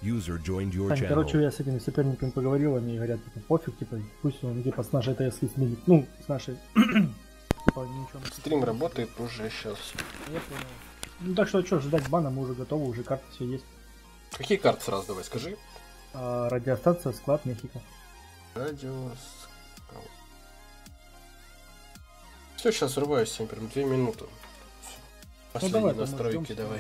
User joined your Тань, короче, channel. я с этими соперниками поговорил, они говорят, типа, пофиг, типа, пусть он, типа, с нашей ТС сменит, ну, с нашей, типа, ничего. Стрим работает уже сейчас. Я понял. Ну, так что ждать бана, мы уже готовы, уже карты все есть. Какие карты сразу давай, скажи? Радиостанция, склад, Мехико. Радио. Все, сейчас врываюсь, всем прям 2 минуты. Последние настройки давай.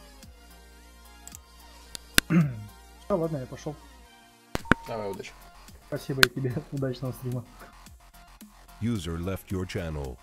Все, ладно, я пошел. Давай, удачи. Спасибо и тебе, удачного стрима. User left your channel.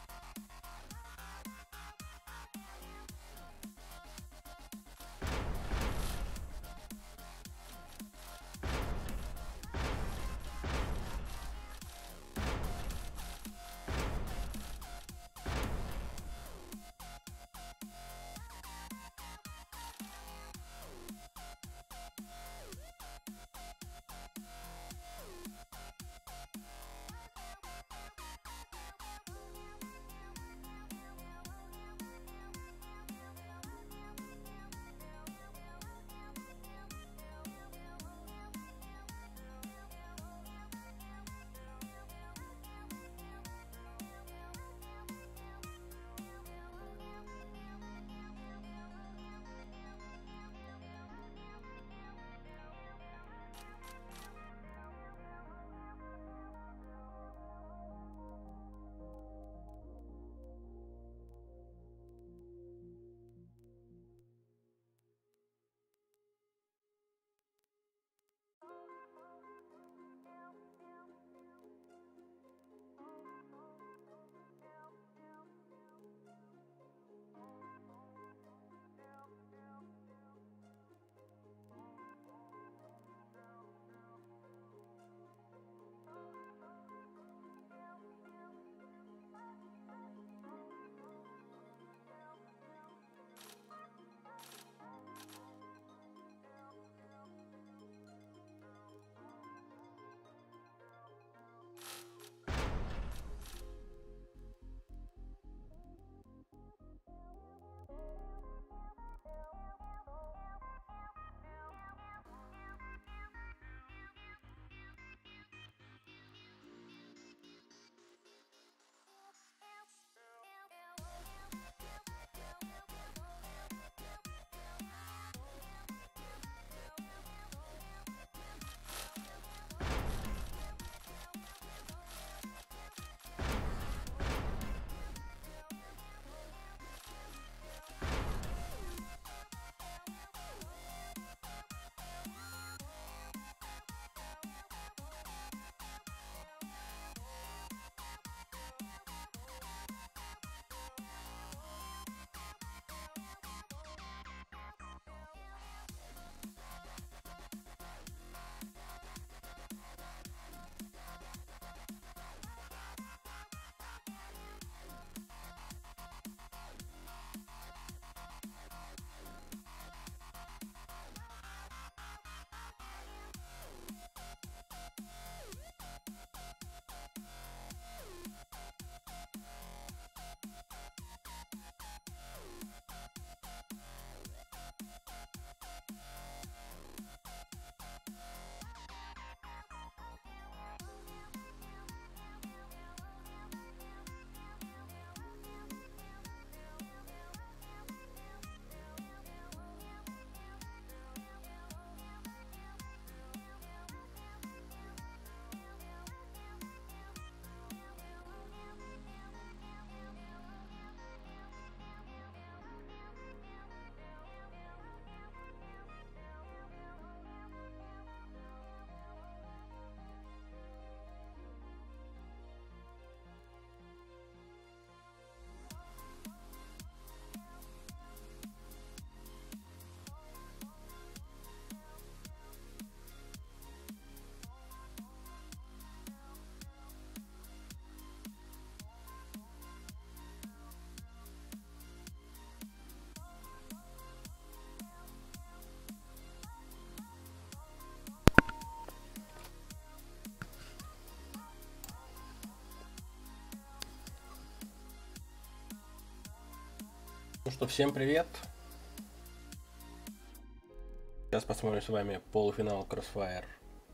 Ну что, всем привет. сейчас посмотрим с вами полуфинал Crossfire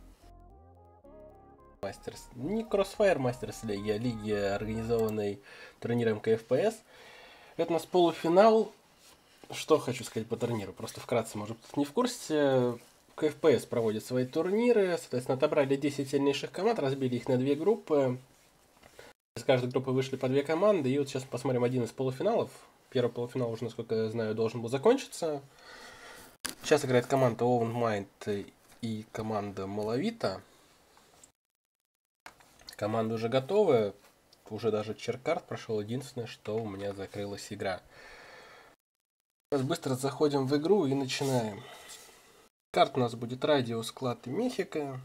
Masters. Не Crossfire Masters Лиги, а лиги, организованной турниром КФПС. Это у нас полуфинал. Что хочу сказать по турниру? Просто вкратце, может быть, не в курсе. КФПС проводит свои турниры. Соответственно, отобрали 10 сильнейших команд, разбили их на 2 группы. Из каждой группы вышли по 2 команды. И вот сейчас посмотрим один из полуфиналов. Первый полуфинал уже, насколько я знаю, должен был закончиться. Сейчас играет команда Own Mind и команда Малавита. Команда уже готова. Уже даже черкарт прошел. Единственное, что у меня закрылась игра. Сейчас быстро заходим в игру и начинаем. Карт у нас будет Радиус, Клад и Мехико.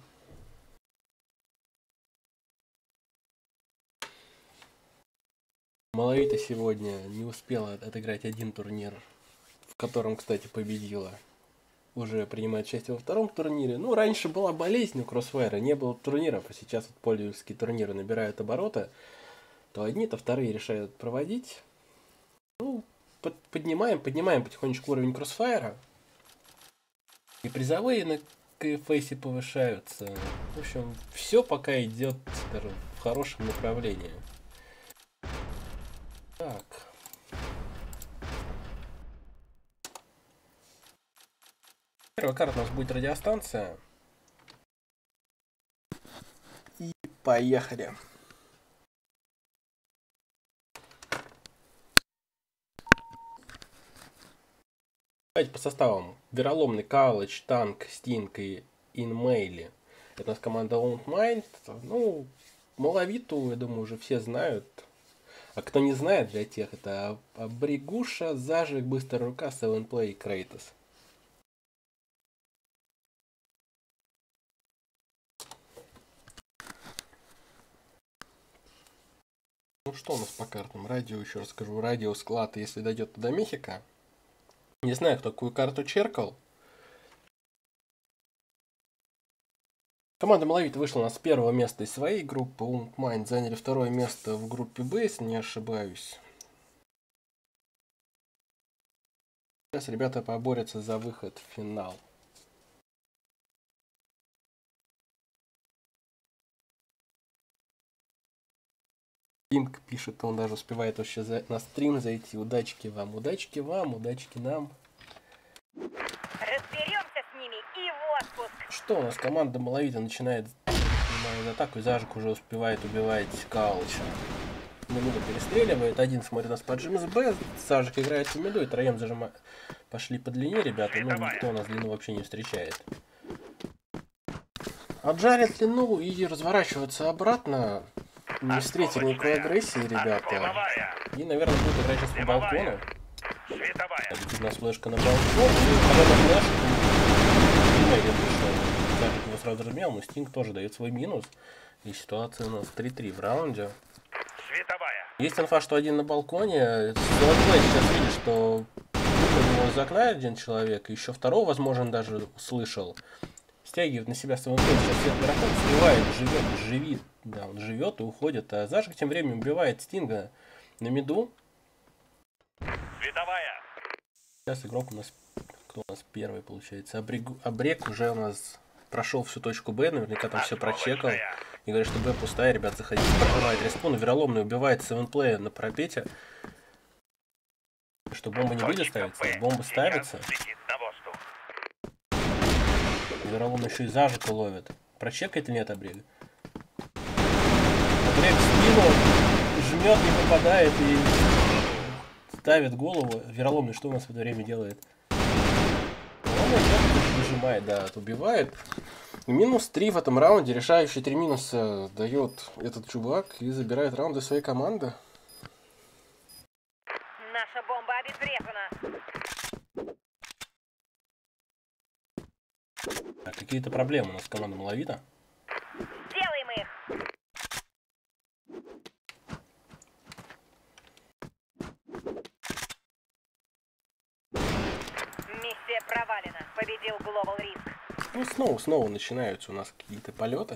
Малавита сегодня не успела отыграть один турнир, в котором, кстати, победила. Уже принимает участие во втором турнире. Ну, раньше была болезнь у Crossfire, не было турниров, а сейчас вот пользовательские турниры набирают обороты. То одни, то вторые решают проводить. Ну, поднимаем потихонечку уровень Crossfire. И призовые на КФСе повышаются. В общем, все пока идет, скажем, в хорошем направлении. Так. Первая карта у нас будет радиостанция. И поехали. Давайте по составам. Вероломный, Калыч, Танк, Стинг и Инмейли. Это у нас команда Own Mind. Ну, Малавиту, я думаю, уже все знают. А кто не знает, для тех, это Абригуша, Зажиг, Быстрая Рука, 7Play и Крейтос. Ну что у нас по картам? Радио, еще раз скажу, радио, склад, если дойдет до Мехико. Не знаю, кто какую карту черкал. Команда Малавит вышла у нас с первого места из своей группы. Own Mind заняли второе место в группе Б, если не ошибаюсь. Сейчас ребята поборются за выход в финал. Пинг пишет, он даже успевает вообще на стрим зайти. Удачки вам, удачки вам, удачки нам. Разберемся с ними и в отпуск. Что у нас? Команда Малавита начинает атаку, и Зажик уже успевает убивать Калыча. Минуту перестреливает, один смотрит нас поджим с Б, Зажик играет в миду, и троем зажимает. Пошли по длине, ребята, ну никто у нас длину вообще не встречает. Отжарят длину и разворачиваться обратно. Не встретили никакой агрессии, ребята. И, наверное, будет играть сейчас по балкону. Летит у нас флешка на балкон. И когда на флешку Зажик его сразу разменял, но Стинг тоже дает свой минус. И ситуация у нас 3-3 в раунде. Есть инфа, что один на балконе. Золотой сейчас видит, что выпрыгнул из окна один человек. И еще второго, возможно, даже услышал. Стягивает на себя своего сейчас всех игроков, сбивает, живит. Да, он живет и уходит. А Зажик тем временем убивает Стинга на миду. Сейчас игрок у нас... Кто у нас первый получается? Абрек уже у нас прошел всю точку Б, наверняка там все прочекал. И говорит, что Б пустая, ребят, заходите. Прожимает респун, Вероломный убивает 7Play на пропете. Что бомба не будет ставиться? Бомба ставится. Вероломный еще и Зажика ловит. Прочекает или нет Абрег? Абрег в спину жмет, не попадает и ставит голову. Вероломный что у нас в это время делает? Нажимает, да, убивает. И минус 3 в этом раунде. Решающие 3 минуса дает этот чувак и забирает раунд для своей команды. Наша бомба обезврежена. Так, какие-то проблемы у нас с командой Малавита. Делаем их. Миссия провалена. Победил Global Risk. Ну, снова начинаются у нас какие-то полеты.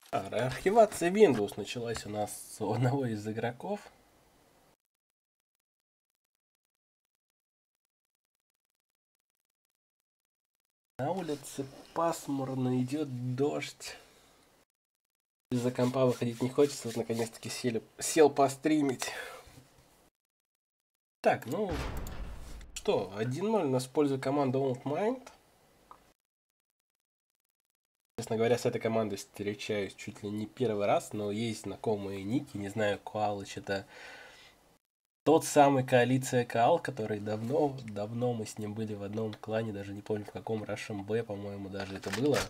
Архивация Windows началась у нас у одного из игроков. На улице пасмурно, идет дождь. Из-за компа выходить не хочется, вот наконец-таки сел постримить. Так, ну что, 1-0 у нас в пользу команды OldMind. Честно говоря, с этой командой встречаюсь чуть ли не первый раз, но есть знакомые ники, не знаю, Коалыч это тот самый коалиция Каал, который давно мы с ним были в одном клане, даже не помню в каком, Russian B, по-моему, даже это было.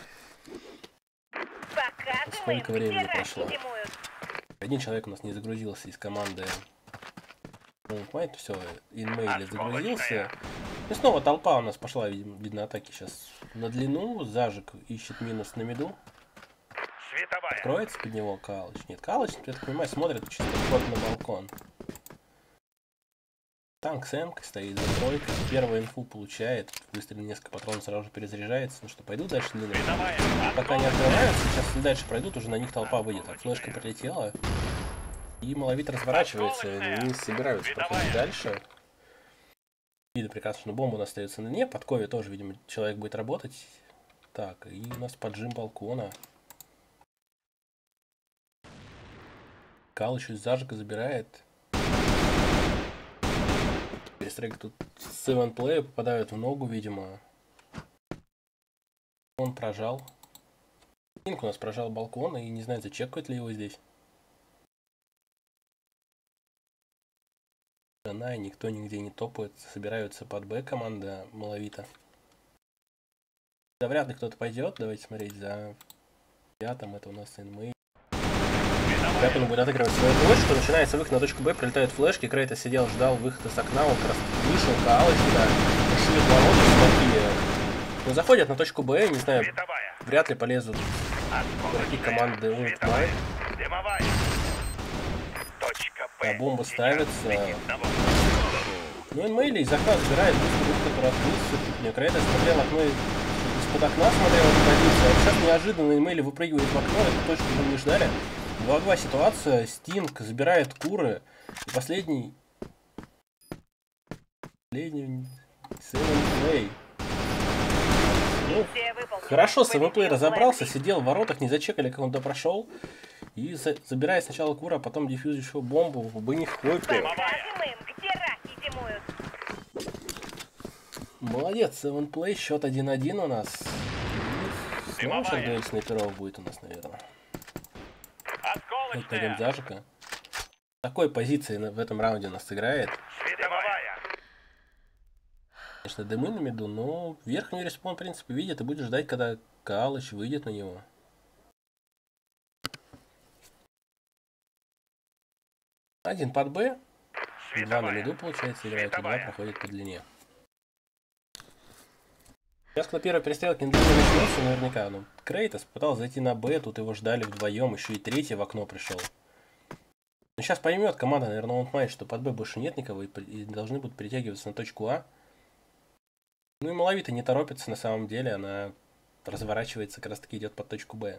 Сколько времени прошло. Один человек у нас не загрузился из команды. Все, инмейле загрузился. И снова толпа у нас пошла, видно, атаки сейчас на длину. Зажиг ищет минус на миду. Откроется под него Калыч. Нет, Калыч, я так понимаю, смотрит чисто вход на балкон. Танк с эмкой стоит за тройкой. Первую инфу получает. Выстрелил несколько патронов, сразу же перезаряжается. Ну что, пойдут дальше длину. Пока не открываются, сейчас если дальше пройдут, уже на них толпа выйдет. А флешка прилетела. И Малавит разворачивается, не собираются проходить дальше. Видно прекрасно, что бомба у нас остается на дне. Под Кове тоже, видимо, человек будет работать. Так, и у нас поджим балкона. Калыч из зажига забирает. Перестрелки тут с 7-плея попадают в ногу, видимо. Он прожал. Пинк у нас прожал балкон и не знаю, зачекает ли его здесь. И никто нигде не топает, собираются под Б команда Малавита. Да вряд ли кто-то пойдет, давайте смотреть за пятым, это у нас инмей. Пятый будет отыгрывать свою точку, начинается выход на точку Б, прилетают флешки, Крейтос сидел, ждал выхода с окна, он как раз вышел, Каалыч сюда, шьют ворота, смотри. Но заходят на точку Б, не знаю, вряд ли полезут игроки команды OldMind. А бомба ставится. Ну, инмейли из окна забирает быстро, который открылся. Крейтос смотрел окно, из-под окна смотрел эту позицию. А сейчас неожиданно инмейли выпрыгивает в окно, эту точку мы не ждали. 2-2 ситуация, Стинг забирает куры. И последний 7-плей. Ну, хорошо, 7-плей разобрался, сидел в воротах, не зачекали, как он туда прошел. И забирает сначала кура, а потом дефьюзящую бомбу в не хлопе. Молодец, 7-плей, счет 1-1 у нас. И снова сейчас дуэль снайперов будет у нас, наверное. Вот найдем зажига. Такой позиции в этом раунде у нас играет. Конечно, дымы на миду, но верхний респон, в принципе, видит и будет ждать, когда Калыч выйдет на него. Один под Б, 2 на миду, получается, играет, и 2 проходит по длине. Сейчас, когда первая перестрелка не начнется, наверняка, ну, Крейтос пытался зайти на Б, тут его ждали вдвоем, еще и третий в окно пришел. Но сейчас поймет команда, наверное, OldMind, что под Б больше нет никого, и должны будут перетягиваться на точку А. Ну и Малавита не торопится, на самом деле, она разворачивается, как раз таки идет под точку Б.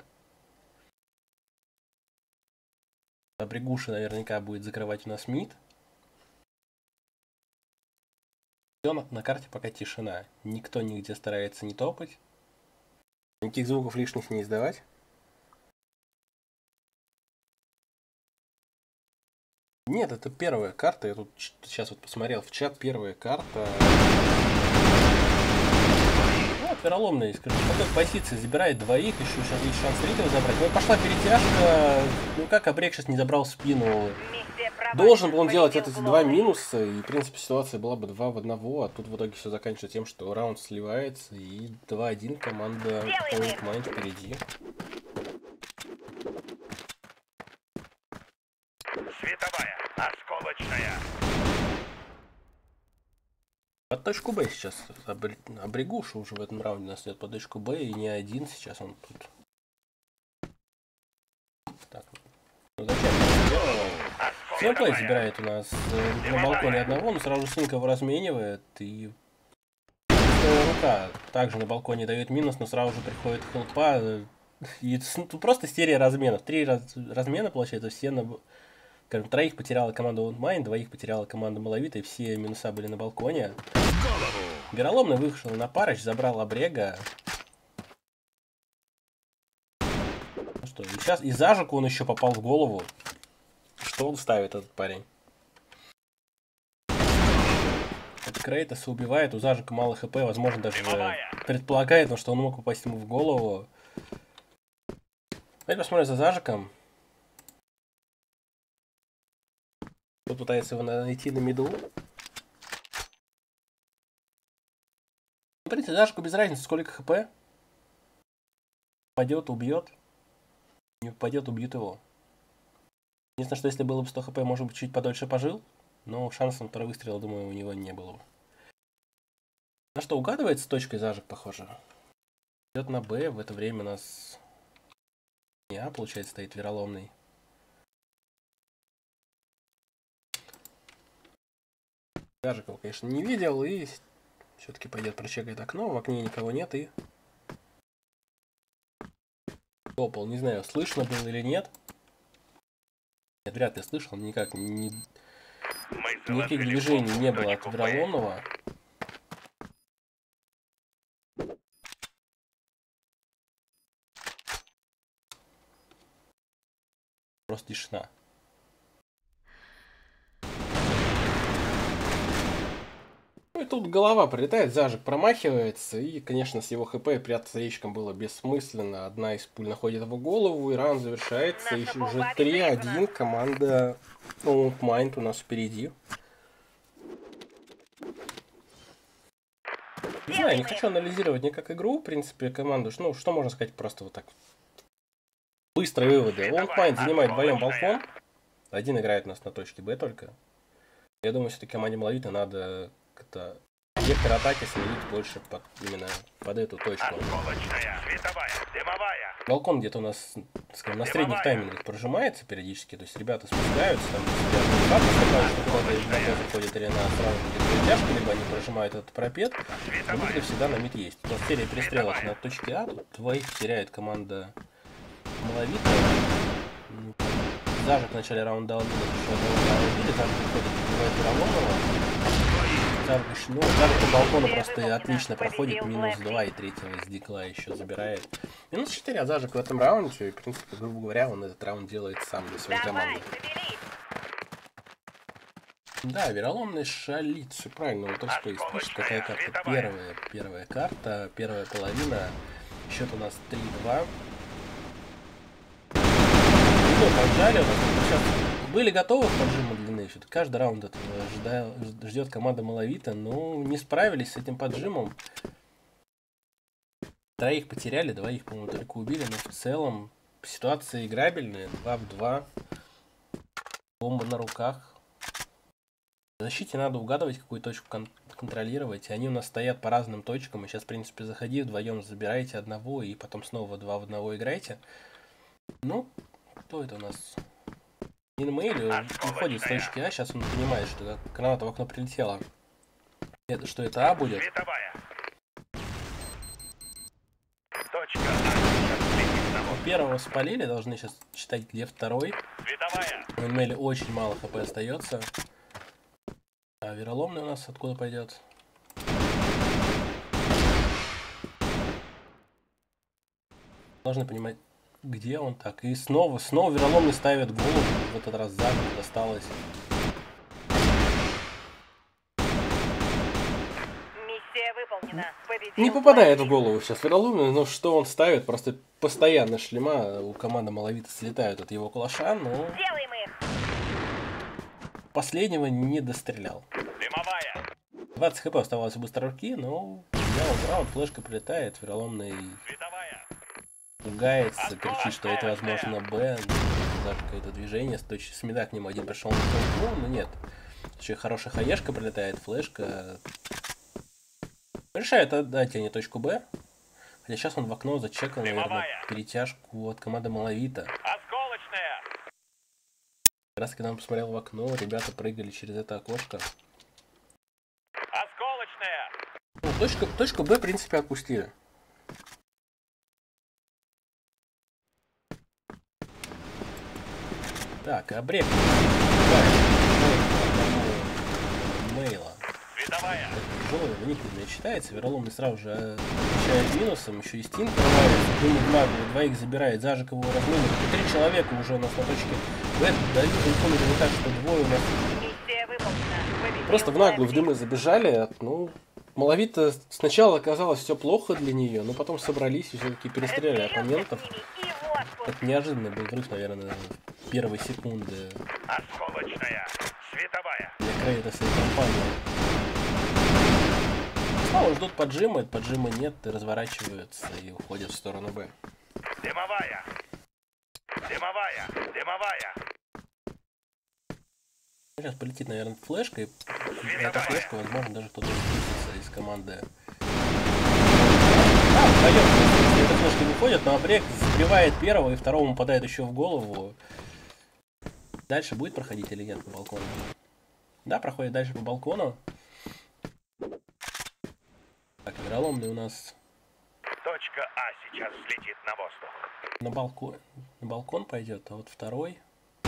Абригуша наверняка будет закрывать у нас мид. Все, на карте пока тишина. Никто нигде старается не топать. Никаких звуков лишних не издавать. Нет, это первая карта. Я тут сейчас вот посмотрел в чат. Первая карта. Ну, вероломная, скажу. В такой позиции забирает двоих. Еще сейчас есть шанс третьего забрать. Ну, пошла перетяжка. Ну, как Абрек сейчас не забрал спину. Должен был он делать эти два минуса, и, в принципе, ситуация была бы 2 в 1, а тут в итоге все заканчивается тем, что раунд сливается, и 2-1 команда OldMind впереди. Световая, осколочная. Под точку Б сейчас Абригуша уже в этом раунде нас идет под точку Б, и не один сейчас он тут. Так, ну зачем? 7-плей забирает у нас на балконе одного, но сразу Синка его разменивает, и рука также на балконе дает минус, но сразу же приходит хелпа, И тут просто серия разменов. 3 размена, получается, все скажем, 3 потеряла команда Woundmine, 2 потеряла команда Малавита, и все минуса были на балконе. Вероломный вышел на парыч, забрал Обрега. Ну что, и сейчас и Зажику он еще попал в голову. Что он ставит, этот парень? От Крейтоса убивает, у Зажика мало хп, возможно, даже предполагает, что он мог попасть ему в голову. Давайте посмотрим за Зажиком. Тут пытается его найти на миду. В принципе, Зажику без разницы, сколько хп. Попадет, убьет. Не попадет, убьет его. Единственное, что если было бы 100 хп, может быть, чуть подольше пожил. Но шансов на второй выстрел, думаю, у него не было бы. На что, угадывается точкой Зажик, похоже? Идет на Б, в это время у нас... Не А, получается, стоит Вероломный. Зажик его, конечно, не видел, и все-таки пойдет прочекает окно, в окне никого нет, и... Топал, не знаю, слышно было или нет. Нет, вряд ли слышал, никак никаких движений не было от Вероломного. Просто тишина. Ну и тут голова прилетает, Зажик промахивается, и, конечно, с его хп прятаться речком было бессмысленно. Одна из пуль находит его голову, и раунд завершается. Еще уже 3-1, команда Woundmine у нас впереди. Не знаю, не хочу анализировать никак игру, в принципе, команду. Ну, что можно сказать, просто вот так. Быстрые выводы. Woundmine занимает вдвоем балкон. Один играет у нас на точке Б только. Я думаю, все-таки команде Малавита надо как-то вектор атаки сменить больше именно под эту точку. Балкон где-то у нас, скажем, на средних таймингах прожимается периодически, то есть ребята спускаются, там куда-то заходят или на сразу тяжко, либо они прожимают этот пропет, но выход всегда на мид есть. У нас серия перестрелок на точке А, тут двоих теряет команда Малавита. Зажик в начале раунда дал минус, еще одного убили, Зажик выходит, убивает Вероломного. Зажик по балкону просто отлично проходит, минус 2 и третьего с дикла еще забирает. Минус 4, а Зажик в этом раунде, и, в принципе, грубо говоря, он этот раунд делает сам для своей команды. Да, Вероломный шалит, все правильно, вот что и пишет, какая карта первая карта, первая половина, счет у нас 3-2. Поджали, сейчас были готовы к поджиму длины, что-то каждый раунд этого ждет команда Малавита, но не справились с этим поджимом. 3 потеряли, 2 по-моему, только убили, но в целом ситуация играбельная, 2 в 2, бомба на руках. В защите надо угадывать, какую точку контролировать, и они у нас стоят по разным точкам, и сейчас, в принципе, заходи, вдвоем забираете одного, и потом снова 2 в 1 играете. Ну, кто это у нас? Инмейл уходит с точки А, сейчас он понимает, что граната в окно прилетела. Что это А будет? Первого спалили, должны сейчас читать, где второй. У Инмейля очень мало хп остается. А Вероломный у нас откуда пойдет? Должны понимать, где он так. И снова Вероломный ставит голову. В этот раз Зажику досталось. Миссия выполнена. Победил Не попадает в голову сейчас Вероломный, но что он ставит? Просто постоянно шлема у команды Малавита слетают от его калаша, но Делаем их. последнего не дострелял. 20 хп оставалось у быстрорки, но раунд, флешка прилетает, Вероломный пугается, кричит, что это возможно Б, даже какое-то движение, с мида к нему один пришел на толкну, но нет. Еще хорошая хаешка прилетает, флешка. Решает отдать они точку Б. Хотя сейчас он в окно зачекал, наверное, перетяжку от команды Малавита. Как раз когда он посмотрел в окно, ребята прыгали через это окошко. Ну, точку Б, в принципе, отпустили. Так, а брек. Мейла. Световая. Тяжелый винительный считается, вероломный сразу же отвечает минусом, еще и стин прорывается, дымит нагло, двоих забирает, зажиг его размынет. И 3 человека уже у нас на точке. Дают инфомеры так, что двое у нас Миссия выполнена. Победил просто в наглую в противник. дымы забежали. Ну, Малавита сначала оказалось все плохо для нее, но потом собрались и все-таки перестреляли оппонентов. Разберемся с ними, и в отпуск. Это неожиданный был взрыв, наверное, первой секунды Осколочная. Световая. для Крейтоса и компании. Снова ждут поджима нет, и разворачиваются и уходят в сторону Б. Дымовая. Дымовая. Дымовая. Сейчас полетит, наверное, флешка, и за эту флешку, возможно, даже кто-то спустится из команды. Вдвоем, если эта флешка не ходит, но Абрек сбивает первого, и второму попадает еще в голову. Дальше будет проходить или нет по балкону? Да, проходит дальше по балкону. Так, вероломный у нас Точка А сейчас взлетит на воздух. на балкон пойдет, а вот второй...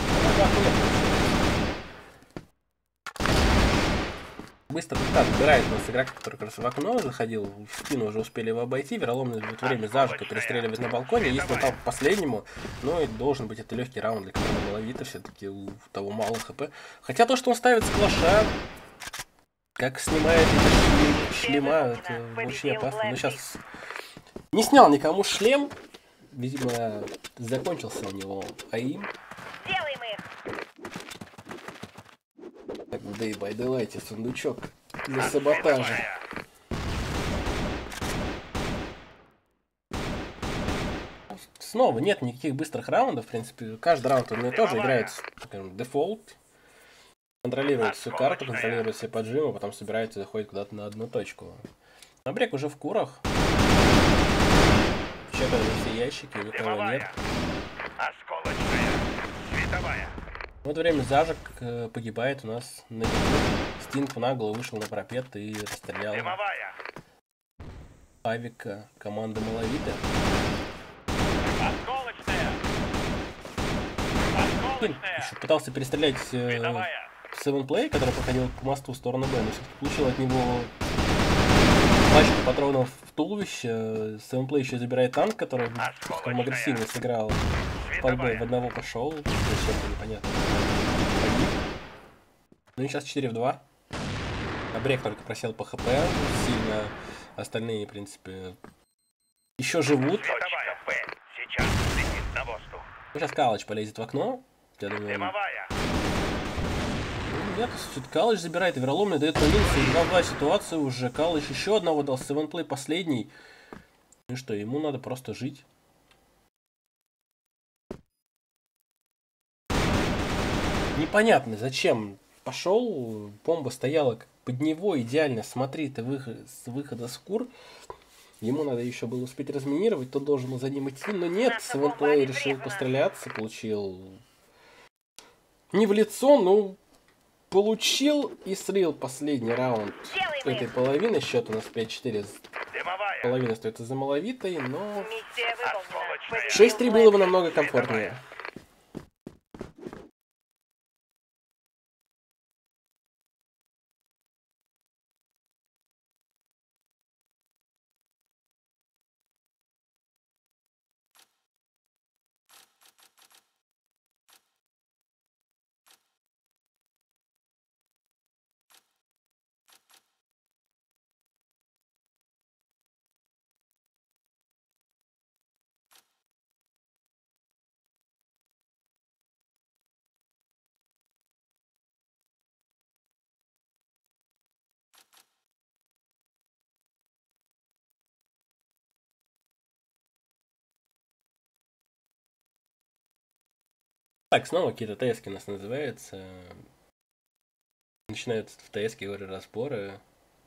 Быстро так забирает у нас игрока, который как раз в окно заходил, в спину уже успели его обойти, вероломный в это время зажиго перестреливает на балконе, если он там к последнему, ну и должен быть это легкий раунд для команды Малавита, все-таки у того мало хп. Хотя то, что он ставит с клаша, как снимает эти шлема, это очень опасно. Но сейчас не снял никому шлем, видимо, закончился у него АИМ. Делаем их. Так, Day by Daylight, сундучок для саботажа. Снова нет никаких быстрых раундов, в принципе, каждый раунд он тоже играет, скажем, дефолт, контролирует всю карту, контролирует все поджимы, потом собирается и заходит куда-то на одну точку. Абрек уже в курах. Чекают все ящики, никого нет. Осколочная. Световая. В это время Зажик погибает у нас на виду. Стинг нагло вышел на пропет и расстрелял Дымовая. авика команды Малавита. Осколочная. Стинг еще пытался перестрелять Seven Play, который проходил к мосту в сторону Б, но все-таки получил от него пачку патронов в туловище. Seven Play еще забирает танк, который слишком агрессивно сыграл. Под Б в одного пошел, зачем-то непонятно. Погиб. Ну и сейчас 4 в 2. Абрек только просел по ХП сильно. Остальные, в принципе, еще живут. Световая. Б. Сейчас взлетит на воздух. Ну, сейчас Калыч полезет в окно. Я думаю, Дымовая. нет, Калыч забирает и вероломный, дает по минусу. 2-2 ситуация уже. Калыч еще одного дал. Севенплей последний. Ну что, ему надо просто жить. Непонятно, зачем пошел. Бомба стояла под него идеально. Смотри, ты с выхода с кур. Ему надо еще было успеть разминировать. Тот должен был за ним идти. Но нет, Севенплей решил постреляться. Получил не в лицо, но получил и слил последний раунд этой половины. Счет у нас 5-4. Дымовая. Половина остается за Малавитой, но Миссия выполнена. Победил 6-3 было бы противник. намного комфортнее. Так, снова какие-то ТСки у нас называются. Начинаются в ТСке, говорю, разборы.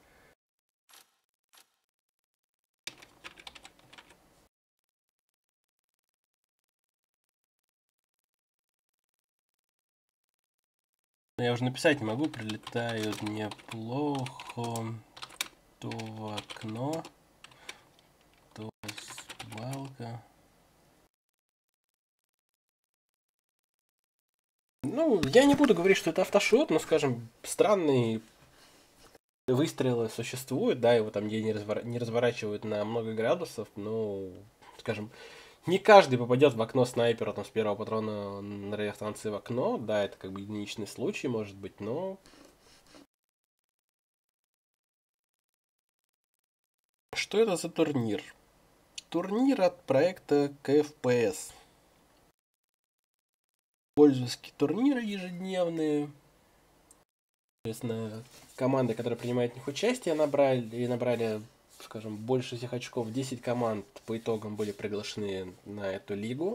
Я уже написать не могу, прилетают неплохо. То в окно, то свалка. Ну, я не буду говорить, что это автошот, но, скажем, странные выстрелы существуют, да, его там не разворачивают на много градусов, но, скажем, не каждый попадет в окно снайпера там, с первого патрона на радиостанции в окно, да, это как бы единичный случай, может быть, но... Что это за турнир? Турнир от проекта КФПС. Пользовательские турниры ежедневные. Соответственно, команды, которые принимают в них участие, набрали, скажем, больше всех очков. 10 команд по итогам были приглашены на эту лигу.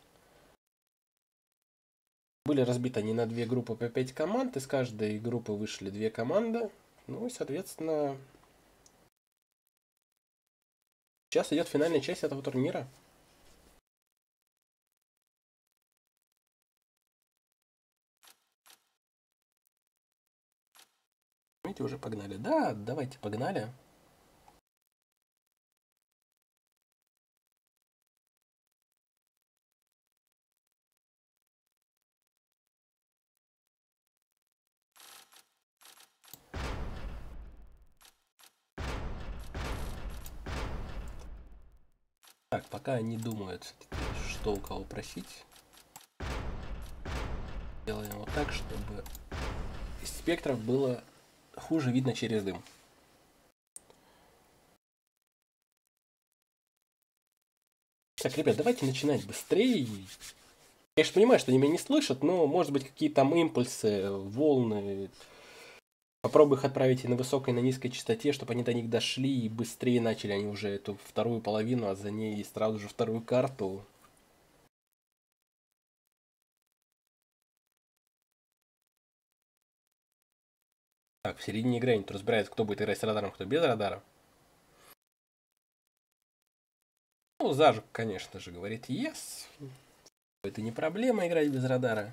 Были разбиты они на 2 группы по 5 команд. Из каждой группы вышли 2 команды. Ну и, соответственно, сейчас идет финальная часть этого турнира. Давайте уже погнали. Да, давайте погнали. Так, пока они думают, что у кого просить. Делаем вот так, чтобы из спектров было хуже видно через дым. Так, ребят, давайте начинать быстрее. Я, конечно, понимаю, что они меня не слышат, но, может быть, какие-то там импульсы, волны. Попробую их отправить и на высокой, и на низкой частоте, чтобы они до них дошли и быстрее начали они уже эту вторую половину, а за ней сразу же вторую карту. Так, в середине игры они разбираются, кто будет играть с радаром, кто без радара. Ну, Зажук, конечно же, говорит yes. Это не проблема играть без радара.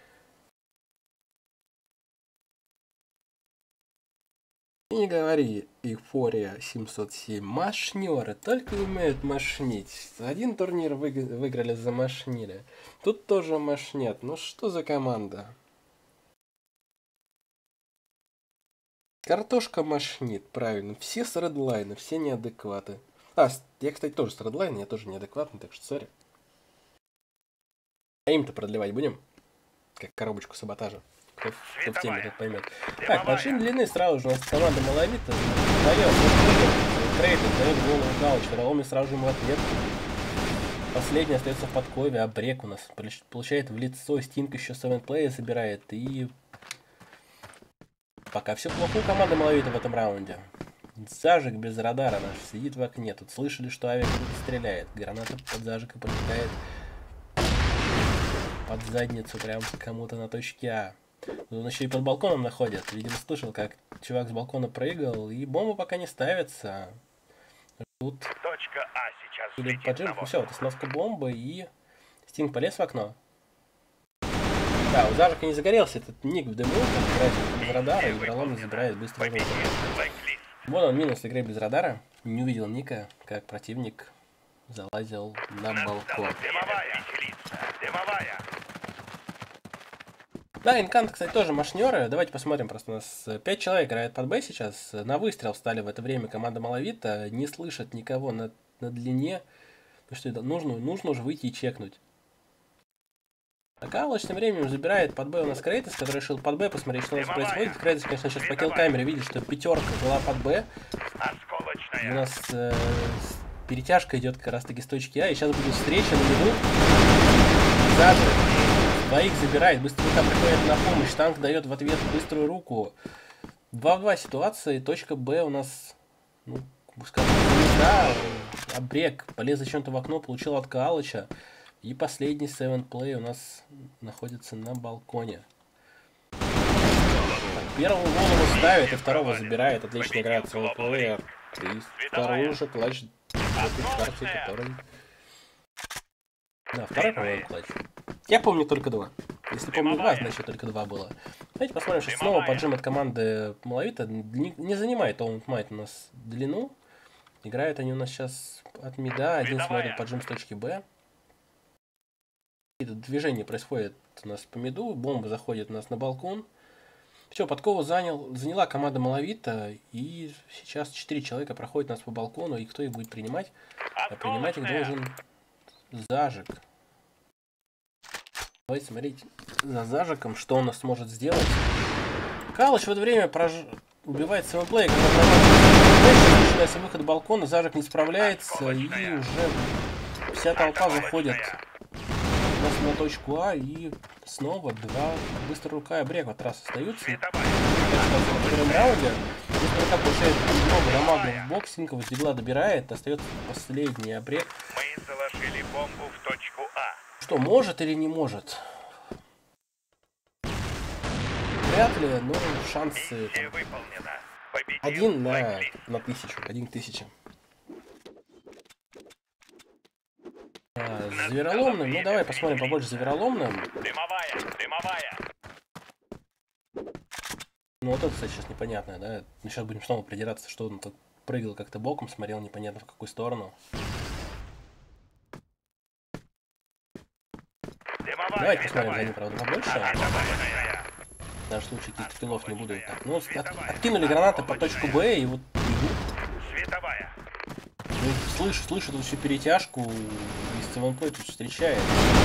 И не говори, Эйфория 707. Машнеры только умеют машнить. Один турнир выиграли, замашнили. Тут тоже машнят. Ну что за команда? Картошка машнит, правильно. Все с редлайна, все неадекваты. А, я, кстати, тоже с редлайна, я тоже неадекватный, так что сори. А им-то продлевать будем? Как коробочку саботажа. Кто в теме, тот поймет. Так, большие длины сразу же у нас команда Малавита. Крейт дает голову Галыч, Роломи сразу же ему ответ. Последний остается в подкове, а Брек у нас получает в лицо. Стинг еще 7-плея собирает. И пока все плохо у команды Малавита в этом раунде. Зажиг без радара наш сидит в окне. Тут слышали, что авиа стреляет. Граната под зажигом полетает под задницу прям кому-то на точке А. Он еще и под балконом находит. Видимо, слышал, как чувак с балкона прыгал. И бомба пока не ставится. Тут Точка А сейчас или летит поджим. на Все, воздух. это сноска бомбы. И Стинг полез в окно. Да, у Зажика не загорелся этот ник в дыму. Он играет без радара. И Бралом забирает быстро руку. Блэклист. Вот он, минус игры без радара. Не увидел ника, как противник залазил на балкон. Дымовая. Дымовая. Да, Инкант, кстати, тоже машнеры. Давайте посмотрим, просто у нас 5 человек играет под Б сейчас. На выстрел встали в это время команда Малавита. Не слышат никого на длине. Ну что это? Нужно уже выйти и чекнуть. А Галыч тем временем забирает под Б у нас Крейтес, который решил под Б посмотреть, что у нас происходит. Крейтес, конечно, сейчас по килл-камере видит, что пятерка была под Б. Осколочная. У нас перетяжка идет как раз таки с точки А. И сейчас будет встреча на виду. Даже двоих забирает, быстренько приходит на помощь. Танк дает в ответ быструю руку. 2 в 2 ситуации. Точка Б у нас, ну, скажем, да, обрек. Полез зачем-то в окно, получил от Галыча. И последний 7-плей у нас находится на балконе. Первого голову ставит и второго забирает. Отлично играет 7-плеер. И второй уже клатч в этой карте, который... Да, второй, по-моему, клатч. Я помню только 2. Если помню 2, значит только 2 было. Давайте посмотрим, что снова поджим от команды Малавита. Не занимает Олмут Майт у нас длину. Играют они у нас сейчас от мида. Один смотрит поджим с точки Б. какие-то движения происходят у нас по миду, бомба заходит у нас на балкон. Все, подкову заняла команда Малавита, и сейчас 4 человека проходят у нас по балкону, и кто их будет принимать? А принимать их должен Зажик. Давайте смотреть за Зажиком, что он нас сможет сделать. Калыч в это время убивает своего плея, когда начинается выход балкона, Зажик не справляется, и уже вся толпа заходит у нас на точку А, и снова два быстрая рука и обрек от раз остаются. В первом раунде быстрая рука получает много дамага в боксинга, Дигла добирает, остается последний обрек. Мы заложили бомбу в точку А. Что, может или не может? Вряд ли, но шансы Миссия выполнена. Победил 1 Blacklist. на 1000. 1000. С Звероломным, ну давай посмотрим побольше Звероломным. Дымовая. Ну вот это, кстати, сейчас непонятное, да? Ну сейчас будем снова придираться, что он тут прыгал как-то боком, смотрел непонятно в какую сторону. Давайте посмотрим за ним, правда, побольше. В нашем случае каких-то киллов не буду. Так, ну, откинули гранаты по точку Б, и вот Световая. ну, слышу тут всю перетяжку, и СЦВМП тут встречает.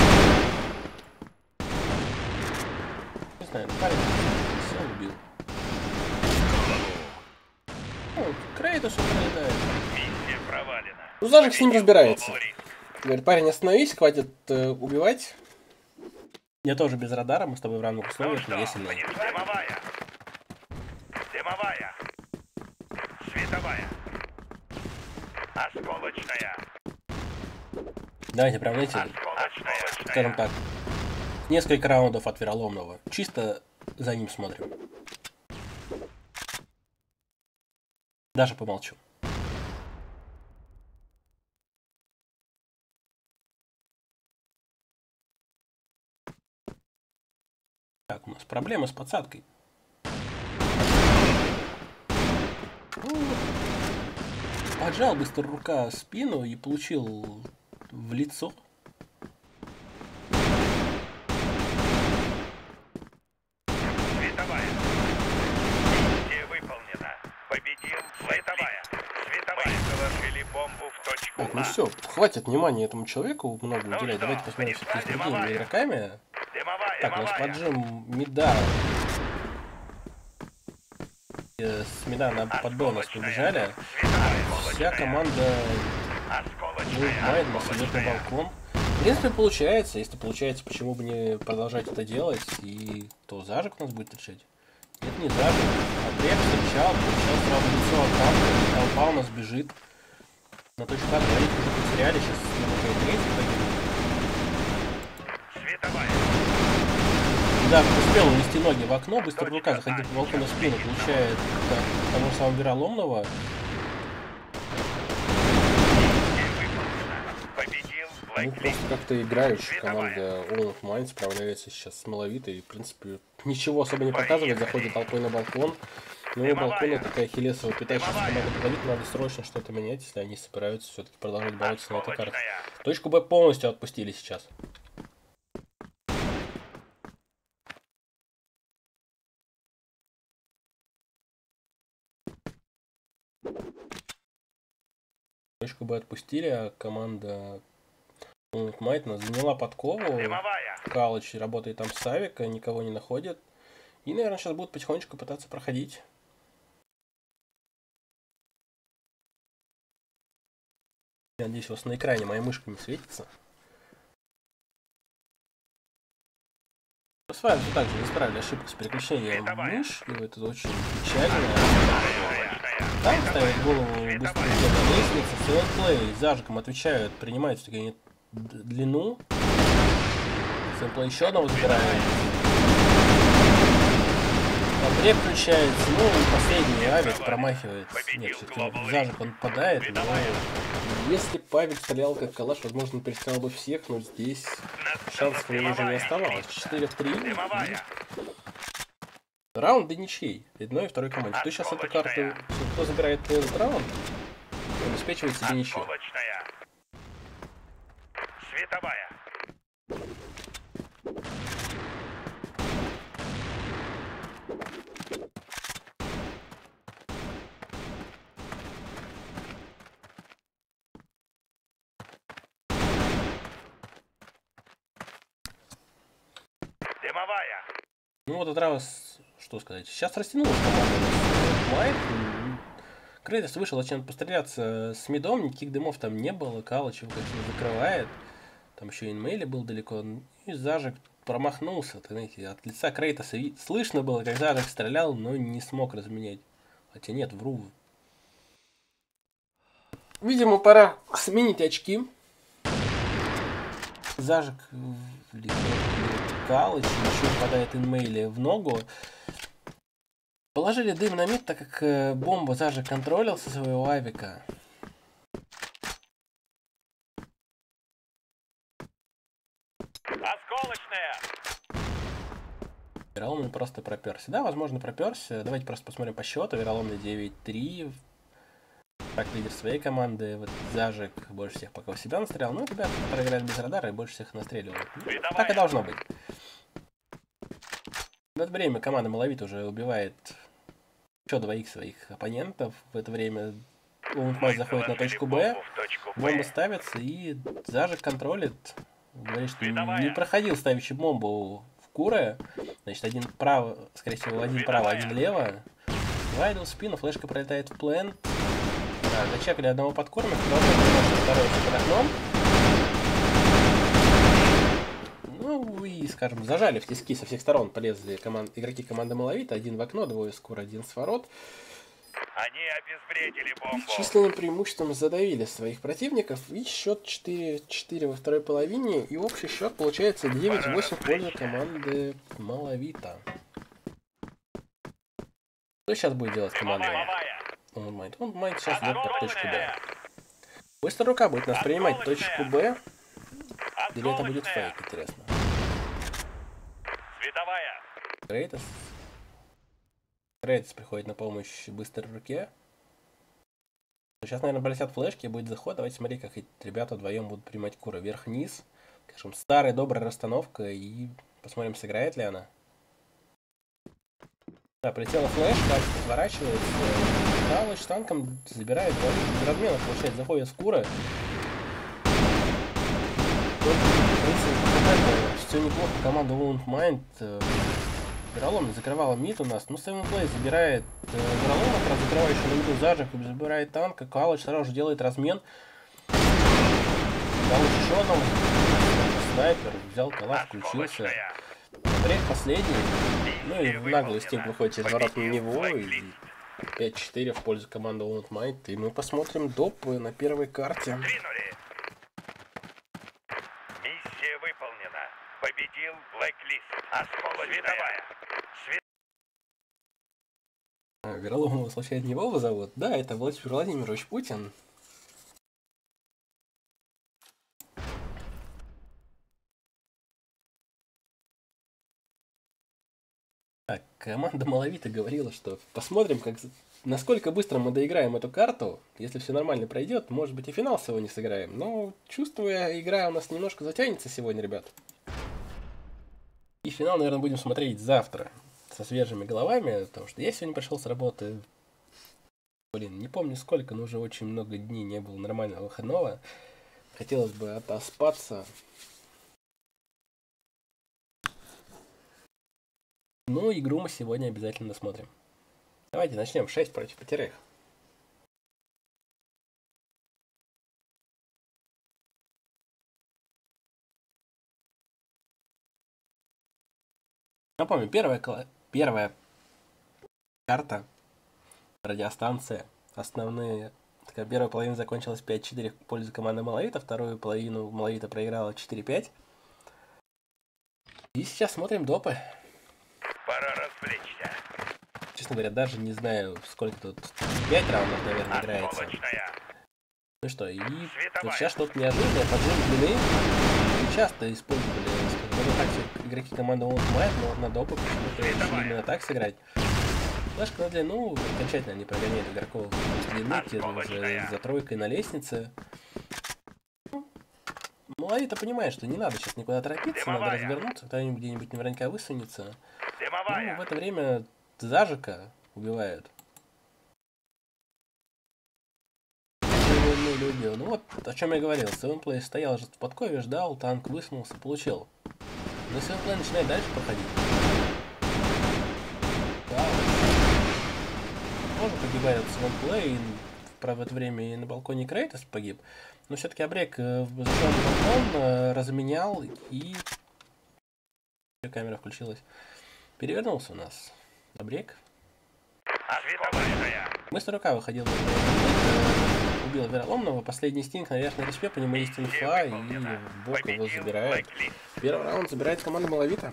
Не знаю, парень все убил. Ну, Крейтус прилетает. Миссия провалена. Ну, Зажик с ним разбирается. Говорит, парень, остановись, хватит убивать. Я тоже без радара, мы с тобой в равных условиях, но я сильнее. Дымовая. Световая. Осколочная. Давайте прям, знаете, Осколочная. скажем так, несколько раундов от Вероломного. Чисто за ним смотрим. Даже помолчу. Так, у нас проблемы с подсадкой. Поджал быстро рука спину и получил в лицо. Световая. Миссия выполнена. Победил Световая. Световая. Заложили бомбу в точку Так, ну А. все, хватит внимания этому человеку много уделять. что, Давайте посмотрим все-таки с другими дымовая. игроками. Так, у нас поджим мида. С мида на под Б у нас побежали. Вся команда Майд нас идет на балкон. В принципе, получается. Если получается, почему бы не продолжать это делать? И то Зажик у нас будет встречать. Нет, не Зажик. Обрек встречал сразу лицо от танка. Толпа у нас бежит. На точку А двоих уже потеряли. Сейчас немного третий погибнет. Световая. Да, успел унести ноги в окно, быстро рука заходит по балкону в спину, получает того же самого Вероломного. Ну, просто как-то играющая команда All of Mine справляется сейчас с Малавитой. И, в принципе, ничего особо не показывает, заходит толпой на балкон. Ну, балкон это такая хилесовая пята, сейчас команда говорит, надо срочно что-то менять, если они собираются все-таки продолжать бороться на этой карте. Точку Б полностью отпустили сейчас. Точку Б отпустили, а команда Майтна заняла подкову. Калыч работает там с Савика, никого не находит. И, наверное, сейчас будут потихонечку пытаться проходить. Я надеюсь, у вас на экране моя мышка не светится. С вами все так же исправили ошибку с переключением мышки. Это очень печально. Там ставит голову быстро на лестнице. Сэлплей с Зажиком отвечают, принимают все-таки они длину. Сэлплей еще одного забирает. Обрек включается. Ну и последний Авик промахивается. Нет, все-таки Зажик он падает. Но если бы Авик стрелял как калаш, возможно, он перестрелял бы всех, но здесь шансов у него уже не оставалось. 4 в 3. Раунды ничей. Одной и второй команде. Кто сейчас эту карту, кто забирает этот раунд, обеспечивает себе ничью. Световая. Дымовая. Ну вот этот раз, что сказать, сейчас растянулась команда Майк. Крейтос вышел, зачем постреляться с мидом, никаких дымов там не было, Калыч его, конечно, закрывает. Там еще и инмейли был далеко, и Зажик промахнулся, знаете, от лица Крейтоса слышно было, как Зажик стрелял, но не смог разменять. Хотя нет, вру. Видимо, пора сменить очки. Зажик Калыч, еще попадает инмейли в ногу. Положили дым на мид, так как бомбу Зажик контролил со своего авика. Осколочная. Вероломный просто проперся. Да, возможно, проперся. Давайте просто посмотрим по счету. Вероломный 9-3. Так, лидер своей команды. Вот Зажик больше всех пока у себя настрелял. Ну, ребята, которые играют без радара и больше всех настреливают. Так и должно быть. В это время команда Малавит уже убивает еще двоих своих оппонентов. В это время Woundmind заходит на точку Б. Бомба ставится, и Зажик контролит. Говорит, что не проходил ставящий бомбу в Куре. Значит, один право, скорее всего, один право, один лево. Вайдл в спину, флешка пролетает в плен. Да, зачекали одного подкорма, второй под окном. Ну и, скажем, зажали в тиски со всех сторон. Полезли игроки команды Малавита. Один в окно, двое с Кура, один с ворот. Они обезвредили бомбу. Численным преимуществом задавили своих противников. И счет 4-4 во второй половине. И общий счет получается 9-8 в пользу команды Малавита. Что сейчас будет делать команда Woundmind? Woundmind сейчас идет под точку Б. Быстро рука будет нас принимать точку Б. Или это будет фейк, интересно. Световая. Крейтос приходит на помощь быстрой руке. Сейчас, наверное, полетят флешки, будет заход. Давайте смотреть, как эти ребята вдвоем будут принимать Кура. Вверх-вниз. Скажем, старая добрая расстановка. И посмотрим, сыграет ли она. Да, полетела флешка, разворачивается. Калыч танком забирает, без разменов, получается, заходит в Кура. Все неплохо, команда Woundmind. Вероломный закрывала мид у нас. Ну, Seven Play забирает Вероломный, как раз закрывающий на миду Зажик, забирает танка. Калыч сразу же делает размен. Калыч еще одного. Снайпер взял калаш, включился. Брейк последний. Ну и в наглую стик выходит через ворот на него. И 5-4 в пользу команды Woundmind. И мы посмотрим допы на первой карте. Двинули. Миссия выполнена. Победил Blacklist. Осколочная. Вероломного случайно не Вова зовут? Да, это Владимир Владимирович Путин. Так, команда Малавита говорила, что посмотрим, насколько быстро мы доиграем эту карту. Если все нормально пройдет, может быть и финал сегодня сыграем. Но, чувствуя, игра у нас немножко затянется сегодня, ребят. И финал, наверное, будем смотреть завтра. Со свежими головами, потому что я сегодня пришел с работы. Блин, не помню сколько, но уже очень много дней не было нормального выходного. Хотелось бы отоспаться. Ну, игру мы сегодня обязательно смотрим. Давайте начнем. 6 против 5. Напомню, первая карта, радиостанция. Основные. Такая первая половина закончилась 5-4 в пользу команды Малавита. Вторую половину Малавита проиграла 4-5. И сейчас смотрим допы. Пора развлечься. Честно говоря, даже не знаю, сколько тут. 5 раундов, наверное, играется. Осколочная. Ну что, и Световая. вот сейчас что-то неожиданное. Поджим длины. Не часто использовали, скажем так, игроки команды Woundmind, но на допы почему-то решили именно так сыграть. Флешка на длину, окончательно не прогоняет игроков с длины, те уже за тройкой на лестнице. Малавита понимает, что не надо сейчас никуда торопиться, надо развернуться, кто-нибудь где-нибудь наверняка высунется. Ну, в это время Зажика убивают. Ну вот, о чем я говорил. Seven Play стоял же в подкове, ждал, танк высунулся, получил. Но СВНП начинает дальше проходить. Да, тоже погибает от СВНП, и в это время и на балконе Крейтос погиб. Но все-таки Абрек зашел на балкон, разменял, и камера включилась. Перевернулся у нас Абрек. Быстро рука выходил, убил Вероломного. Последний стинг на верхней респе, по нему есть инфа, и бок его забирает. Первый раунд забирает команда Малавита.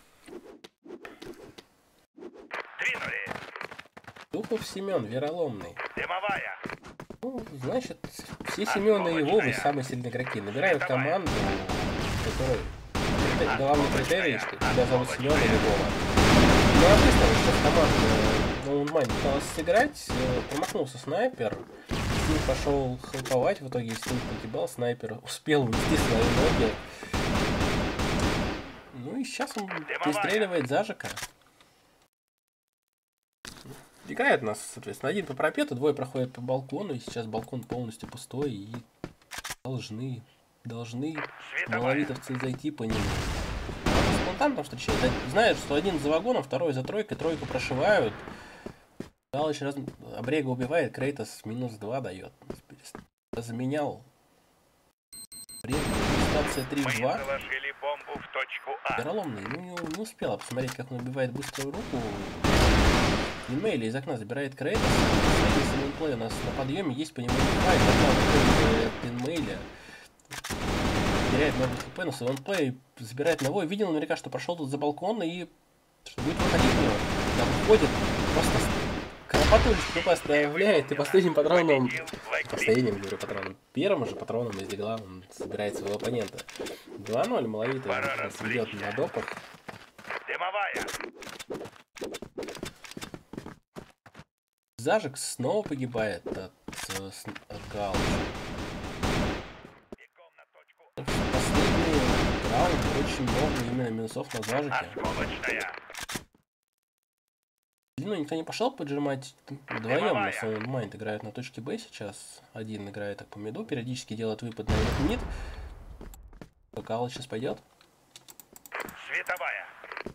Духов Семен, Вероломный. Ну, значит, все Семены и Вовы самые сильные игроки. Набирают команду, которой главный критерий, что тебя зовут Семен или Вова. Ну, а быстро сейчас команда Ноунмайн пыталась сыграть, промахнулся снайпер, Стинг пошел хелповать, в итоге Стинг погибал, снайпер успел увести свои ноги. Ну и сейчас он пристреливает Зажика. Играет у нас, соответственно, один по парапету, двое проходят по балкону, и сейчас балкон полностью пустой, и должны малавитовцы зайти по нему. Спонтанно встречают, знают, что один за вагоном, второй за тройкой, тройку прошивают. Галыч Абрега убивает, Крейтос минус 2 дает. Заменял. Абрега, дистанция 3-2. Вероломный, ну не успела посмотреть, как он убивает быструю руку. Инмейли из окна забирает Крейтос. Средний у нас на подъеме, есть по нему Инмейля. Теряет много хп, но Севенплей забирает навой. Видел наверняка, что прошел тут за балкон и что будет выходить в него. Там выходит, просто Кропотулечку поставляет, и последним патроном, первым же патроном из дигла он собирает своего оппонента. 2-0 Малавита ведет на допах. Зажик снова погибает от Галыча. Последний раунд, очень много именно минусов на Зажике. Длину никто не пошел поджимать вдвоем, на самом Майнд играют на точке Б сейчас. Один играет так по миду, периодически делает выпад на мид. Галыч сейчас пойдет. Световая.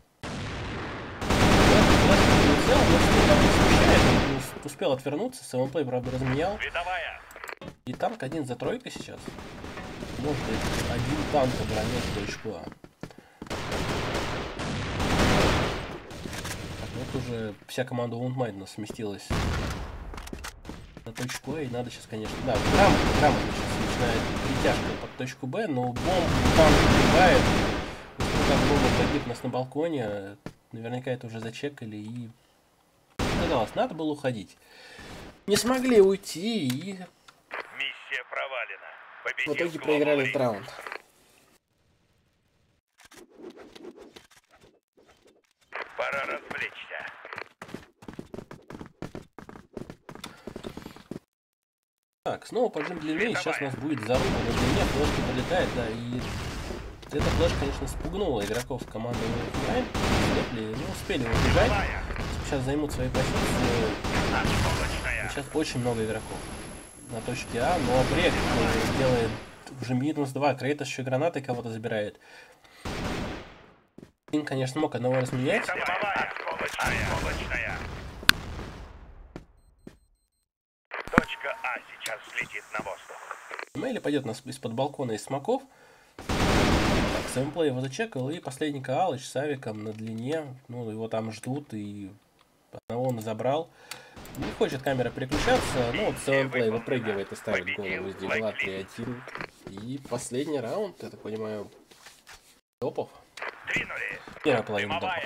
Успел отвернуться, Севенплей, правда, разменял. Световая. И танк один за тройкой сейчас. Может один танк оборонять точку А. Так, вот уже вся команда Woundmind сместилась на точку А, и надо сейчас, конечно... Да, грамотно сейчас начинает притяжка под точку Б, но бомбу танк убивает. Как бомба погиб у нас на балконе, наверняка это уже зачекали, и... Казалось, надо было уходить. Не смогли уйти, и... Миссия провалена. В итоге проиграли этот раунд. Пора развлечься. Так, снова поджим длины, и сейчас у нас будет заруба на длине, флешка полетает, да, и... Эта флешка, конечно, спугнула игроков команды Woundmind. Не успели убежать. Сейчас займут свои позиции. Сейчас очень много игроков на точке А, но Абрек делает уже минус 2. Крейтос еще гранатой кого-то забирает. Им, конечно, мог одного разменять. Точка А сейчас взлетит на воздух. Мейли пойдет нас из-под балкона из смоков. Севенплей его зачекал, и последний Галыч с авиком на длине. Ну, его там ждут, и одного он забрал. Не хочет камера переключаться, но вот Севенплей выпрыгивает и ставит голову из дигла 3-1. И последний раунд, я так понимаю, топов. Первая половина топов.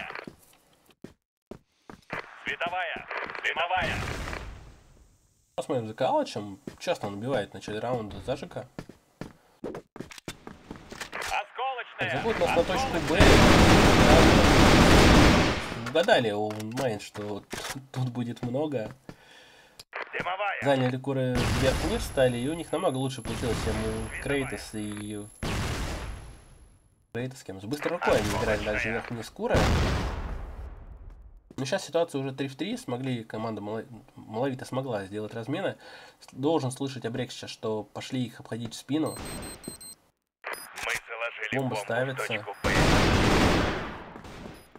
Световая. Дымовая. Посмотрим за Галычем. Часто он убивает в начале раунда Зажика. Зовут нас на точку Б. Угадали у Woundmind, что тут будет много. Дымовая. Заняли куры вверх-вниз стали, и у них намного лучше получилось, чем у Крейтос и... Крейтос с кем? С быстрой рукой они играли дальше вверх-вниз куры. Но сейчас ситуация уже 3-3, смогли, команда Малавита смогла сделать размены. Должен слышать Абрек сейчас, что пошли их обходить в спину. Мы заложили Бомба бомбу в ставится. точку Б.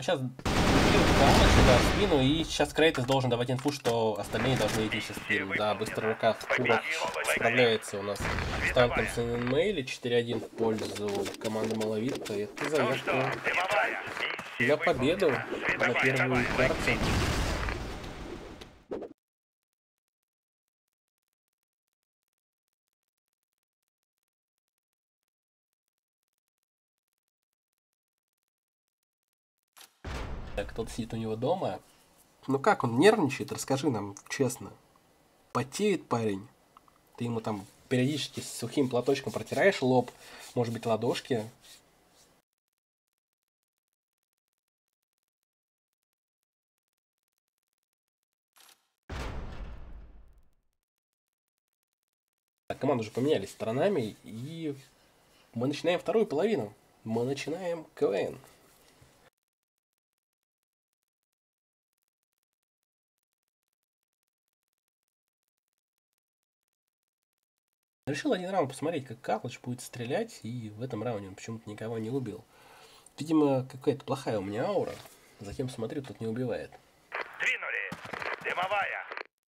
Сейчас сюда в спину, и сейчас Крейтос должен давать инфу, что остальные должны идти сейчас в спину. Да, быстро рука в курок справляется у нас с танком с Инмейли 4-1 в пользу команды Малавита. Это заявка за победу на первую карту. Так, кто-то сидит у него дома. Ну как, он нервничает? Расскажи нам честно. Потеет парень? Ты ему там периодически с сухим платочком протираешь лоб? Может быть, ладошки? Так, команды уже поменялись сторонами, и мы начинаем вторую половину. Мы начинаем КВН. Решил один раунд посмотреть, как Карлыч будет стрелять, и в этом раунде он почему-то никого не убил. Видимо, какая-то плохая у меня аура. Затем смотрю, тут не убивает. Двинули. Дымовая.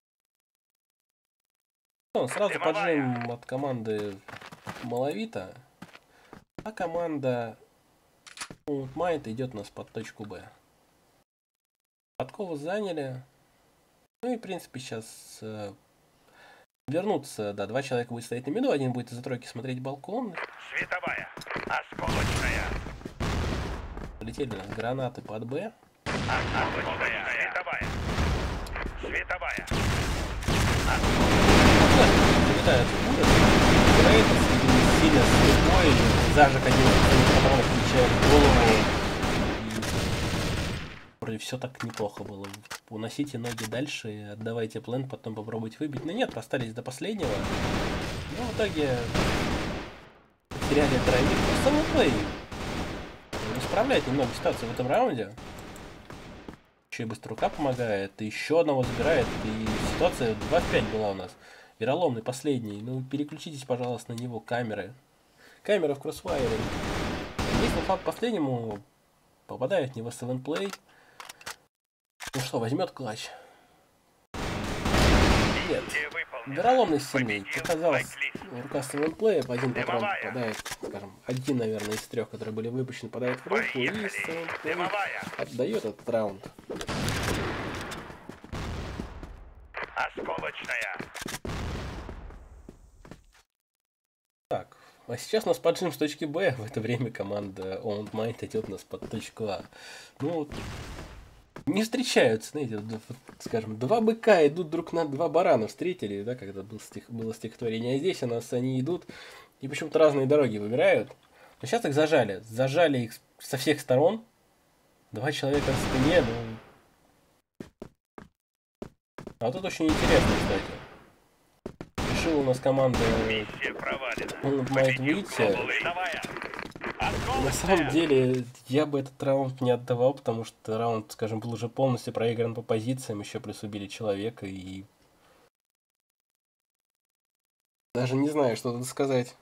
Сразу поджим от команды Малавита, а команда Майт идет у нас под точку Б. Подкову заняли. Ну и в принципе сейчас вернуться, да, два человека будет стоять на миду, один будет из-за тройки смотреть балкон. Световая. Осколочная. Полетели у нас гранаты под Б. Осколочная. Световая. Световая. Залетает в куры. Крейтос сильно слепой. Зажиг один патронов получает в голову. И вроде все так неплохо было. Уносите ноги дальше и отдавайте план, потом попробуйте выбить. Но нет, остались до последнего. Но в итоге потеряли троих. Самый плей исправляет немного ситуацию в этом раунде. Еще и быстро рука помогает. И еще одного забирает. И ситуация 2 в 5 была у нас. Вероломный последний. Ну, переключитесь, пожалуйста, на него камеры. Камера в кроссфайре. Если по последнему попадает в него 7-плей. Ну что, возьмет клатч? Нет. Вероломный сильный. Показалось, рука 7-плея, один патрон попадает, скажем, один, наверное, из 3, которые были выпущены, попадает в руку, и 7-плей отдает этот раунд. Осколочная. Так, а сейчас у нас поджим с точки Б, в это время команда Owned Mind идет у нас под точку А. Ну, не встречаются, знаете, скажем, два быка идут друг на два барана, встретили, да, когда было стихотворение, а здесь у нас они идут и почему-то разные дороги выбирают. Но сейчас их зажали их со всех сторон, 2 человека в спине, ну... А тут очень интересно, кстати. Решила у нас команда Owned Mind выйти. На самом деле, я бы этот раунд не отдавал, потому что раунд, скажем, был уже полностью проигран по позициям, еще плюс убили человека, и... Даже не знаю, что тут сказать.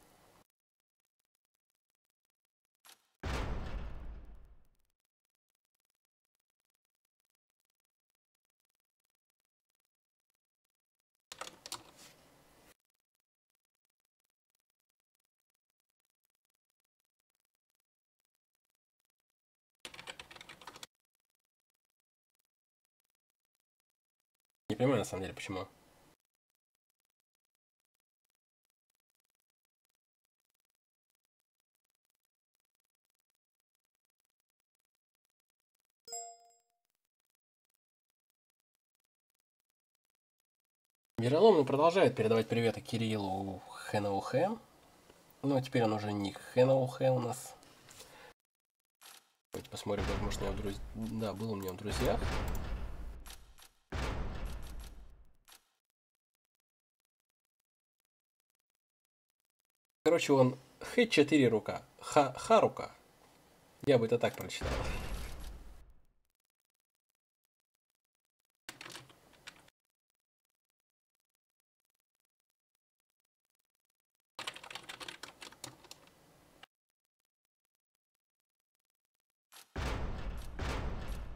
Не понимаю, на самом деле, почему. Вероломный продолжает передавать приветы Кириллу Хэноухэ. Но теперь он уже не Хэноухэ у нас. Давайте посмотрим, как может у него в друзьях. Да, был у меня в друзьях. Короче, он Х4 рука. Харука. Я бы это так прочитал.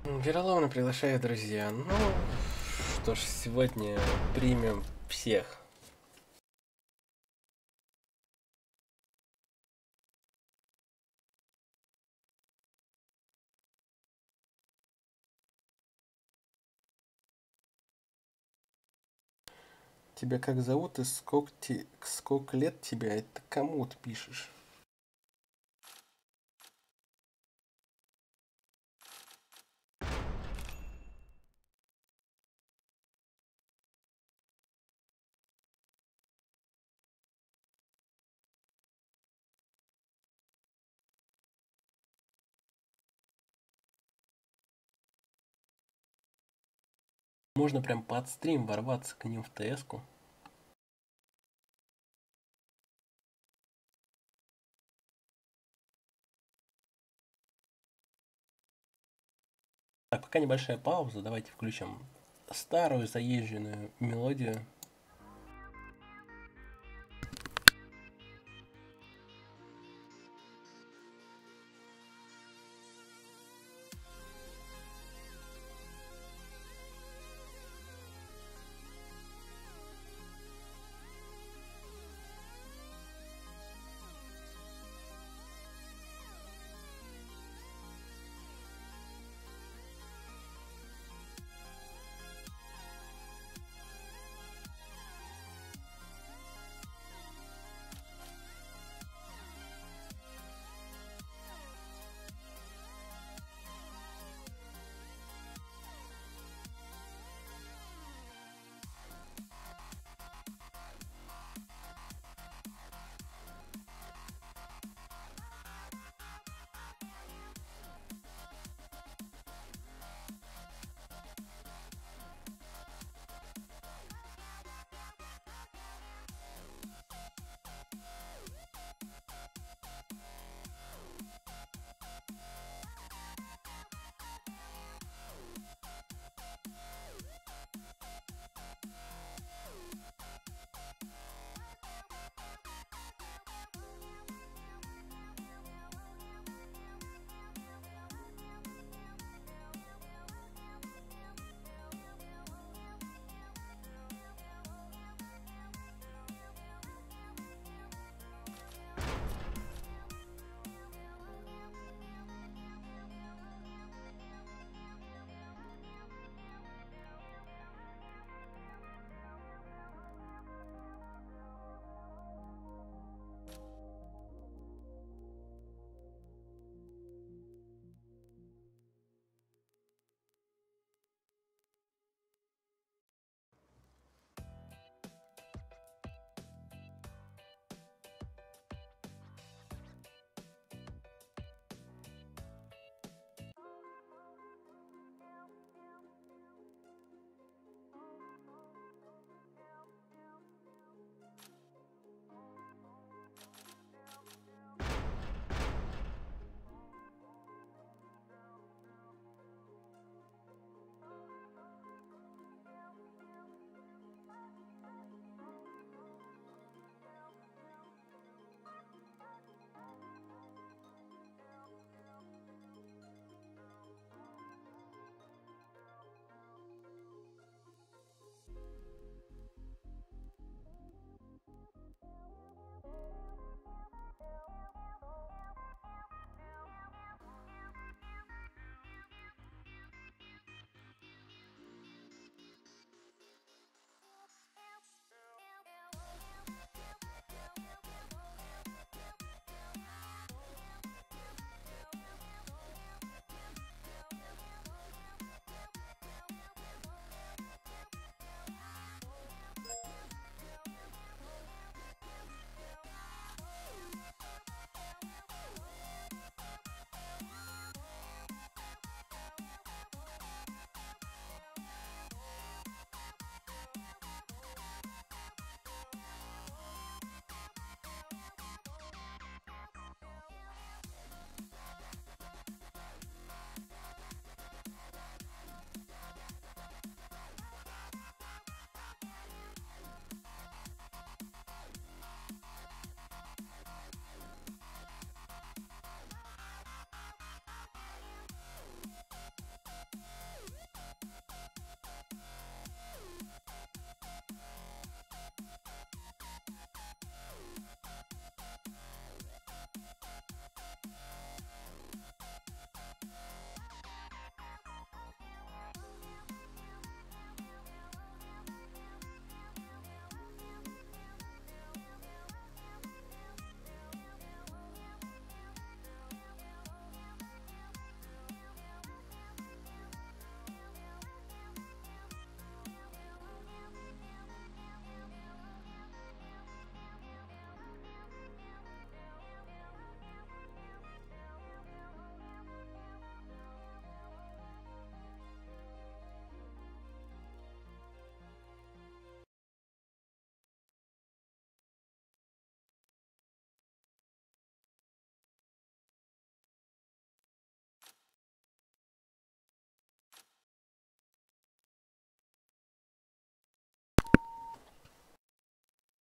Вероломно приглашаю, друзья. Ну, что ж, сегодня примем всех. Тебя как зовут и сколько лет тебе? Это кому ты пишешь? Можно прям под стрим ворваться к ним в ТС-ку. Так, пока небольшая пауза, давайте включим старую заезженную мелодию.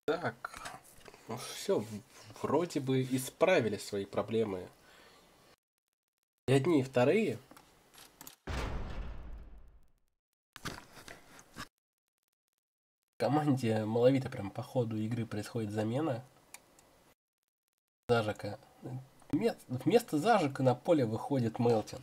Так, ну все, вроде бы исправили свои проблемы. И одни, и вторые. В команде Малавита прям по ходу игры происходит замена. Зажика. Вместо Зажика на поле выходит Мелтин.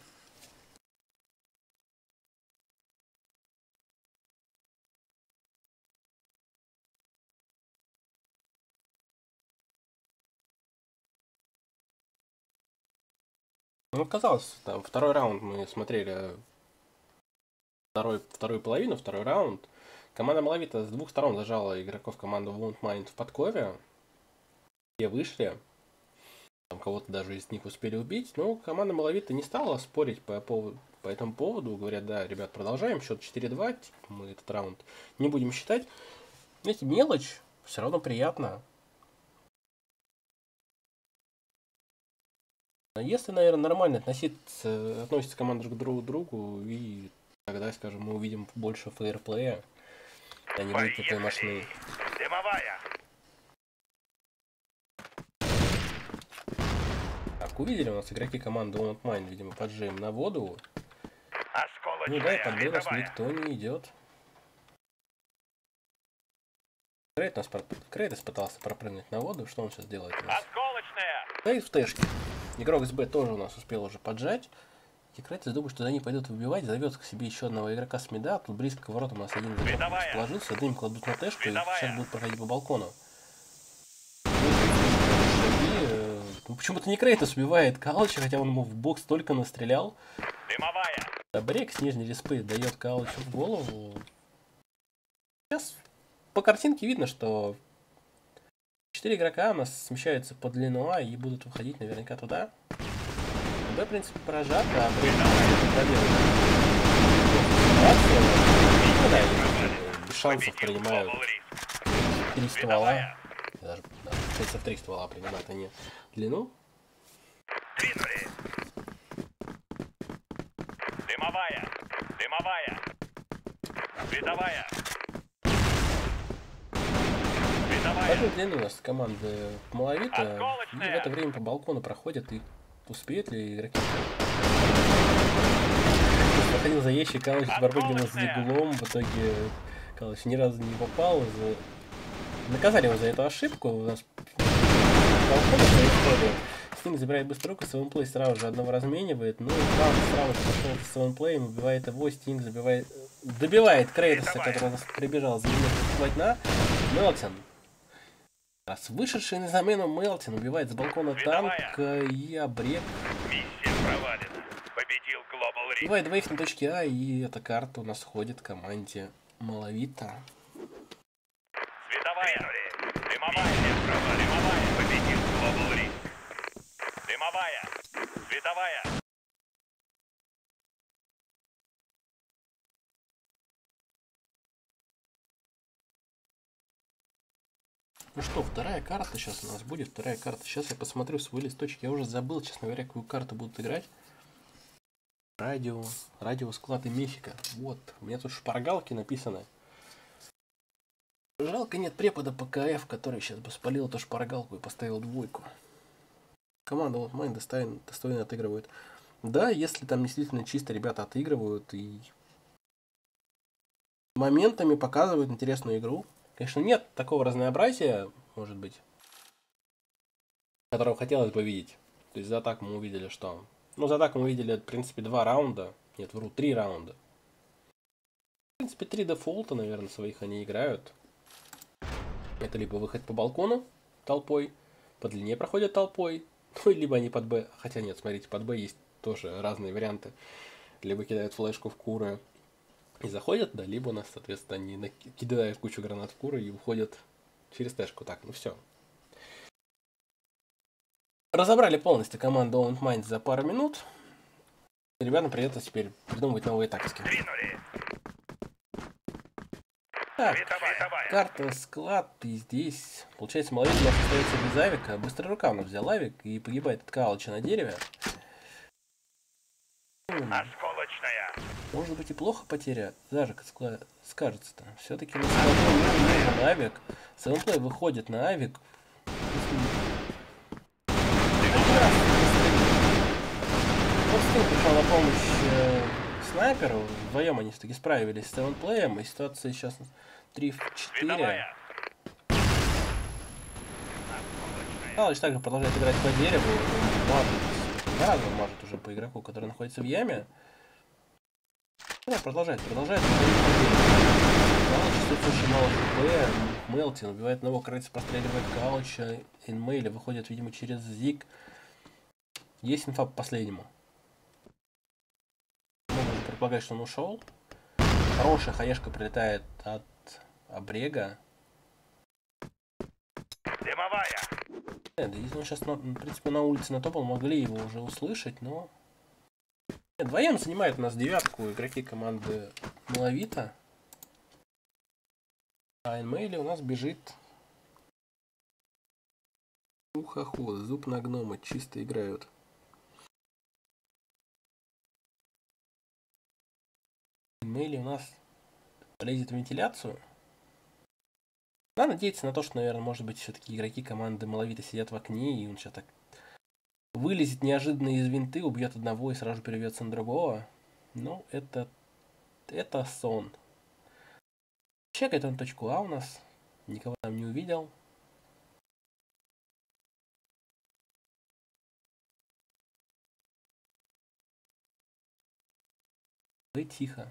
Ну, казалось, там второй раунд мы смотрели, вторую половину, второй раунд. Команда Малавита с двух сторон зажала игроков команды Wound Mind в подкове. Все вышли. Там кого-то даже из них успели убить. Но команда Малавита не стала спорить по этому поводу. Говорят, да, ребят, продолжаем. Счет 4-2. Мы этот раунд не будем считать. Знаете, мелочь. Все равно приятно. Если, наверное, нормально относится команда друг к другу, и тогда, скажем, мы увидим больше фейерплея, а не будет такой мощный. Дымовая. Так, увидели у нас игроки команды Wound Mind, видимо, поджим на воду. Ну да, Осколочная. под вынос Рядовая. никто не идет. Крейтос пытался пропрыгнуть на воду, что он сейчас делает у нас? Осколочная. Стоит в тэшке. Игрок СБ тоже у нас успел уже поджать. И Крейтос думает, что они пойдут выбивать, зовет к себе еще одного игрока с мида. Тут близко к воротам у нас один игрок расположился, дым кладут на тэшку и сейчас будут проходить по балкону. Ну, почему-то не Крейтос убивает Калыча, хотя он ему в бокс только настрелял. Дымовая. Брейк с нижней респы дает Калычу в голову. Сейчас по картинке видно, что 4 игрока у нас смещаются по длину А и будут выходить наверняка туда. Б, в принципе, прожат, а Брейк контролирует ситуацию. Ну да, без шансов принимают 3 ствола. Даже 3 ствола принимают они длину. Двинули. Дымовая. Дымовая. Световая. Такую длину у нас команды Малавита. И в это время по балкону проходят. И успеют ли игроки? Проходил за ящик, Калыч барбыгина с диглом. В итоге Калыч ни разу не попал. Наказали его за эту ошибку. У нас балкон происходит. Стинг забирает быструю руку, Севенплей сразу же одного разменивает. Ну и сразу пошел с Севенплеем, убивает его, Стинг добивает Крейтоса, который у нас прибежал забивать на Мелтин. Раз вышедший на замену Мелтин убивает с балкона танк и обрек. Миссия провалена. Победил Global Reef. Убивает двоих на точке А, и эта карта у нас ходит команде Малавита. Световая. Дымовая. Дымовая. Победил Global Reef. Дымовая. Световая. Ну что, вторая карта сейчас у нас будет. Вторая карта. Сейчас я посмотрю свой листочек. Я уже забыл, честно говоря, какую карту будут играть. Радио, склад и мифика. Вот, у меня тут шпаргалки написаны. Жалко, нет препода ПКФ, который сейчас бы спалил эту шпаргалку и поставил двойку. Команда вот Майн достойно отыгрывает. Да, если там действительно чисто ребята отыгрывают и моментами показывают интересную игру. Конечно, нет такого разнообразия, может быть, которого хотелось бы видеть. То есть за атаку мы увидели что? Ну, за атаку мы увидели, в принципе, 2 раунда. Нет, вру, 3 раунда. В принципе, 3 дефолта, наверное, своих они играют. Это либо выход по балкону толпой, по длине проходят толпой, ну, либо они под Б. Хотя нет, смотрите, под Б есть тоже разные варианты. Либо кидают флешку в куры и заходят, да, либо у нас, соответственно, они кидают кучу гранат в куры и уходят через тэшку. Так, ну все. Разобрали полностью команду Wound Mind за пару минут. Ребятам придется теперь придумывать новые тактики. Так, карта склад, и здесь, получается, Малавит у нас остается без авика. Быстрая рука у нас взял авик и погибает от Калыча на дереве. Осколочная. Может быть и плохо потеря. Даже скажется-то. Все-таки на складу нужен авик. Севенплей выходит на авик. Стил пришел на помощь снайперу. Вдвоем они все-таки справились с Севенплеем. И ситуация сейчас 3 в 4. Палыч также продолжает играть по дереву. Гораздо может уже по игроку, который находится в яме. Да, продолжает. Палыч очень мало хп. Мелтин убивает одного крайца, простреливает Калыча. Инмейли выходит, видимо, через Зиг. Есть инфа по последнему. Можно предполагать, что он ушел. Хорошая хаешка прилетает от Обрега. Дымовая. Нет, если он сейчас, в принципе, на улице натопал, могли его уже услышать, но... Нет, вдвоем занимает у нас девятку игроки команды Малавита. А Инмейли у нас бежит... Ухоход, зуб на гнома, чисто играют. Инмейли у нас лезет в вентиляцию. Надо надеяться на то, что, наверное, может быть, все-таки игроки команды Малавита сидят в окне, и он сейчас так вылезет неожиданно из винты, убьет одного и сразу переведется на другого. Ну, это сон. Чекает он точку А у нас. Никого там не увидел. И тихо.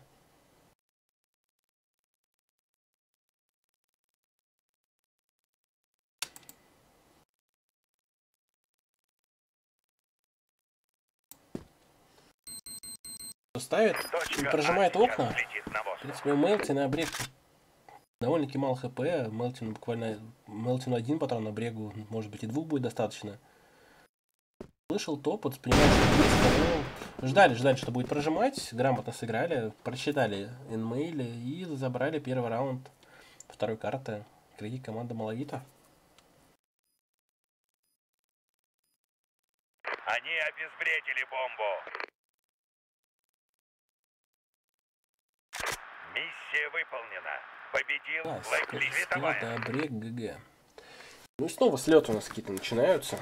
Ставит и прожимает окна. В принципе, у Мелтина Обрег довольно-таки мало хп. Мелтину буквально... Мелтину один патрон, Обрегу, может быть, и двух будет достаточно. Слышал топот, понимаю, что близко, но... Ждали, что будет прожимать. Грамотно сыграли, прочитали инмейли и забрали первый раунд второй карты. Игроки команды Малавита. Они обезвредили бомбу. Миссия выполнена. Победил Блэкли. Световая. Обрег, ГГ. Ну и снова слеты у нас какие-то начинаются.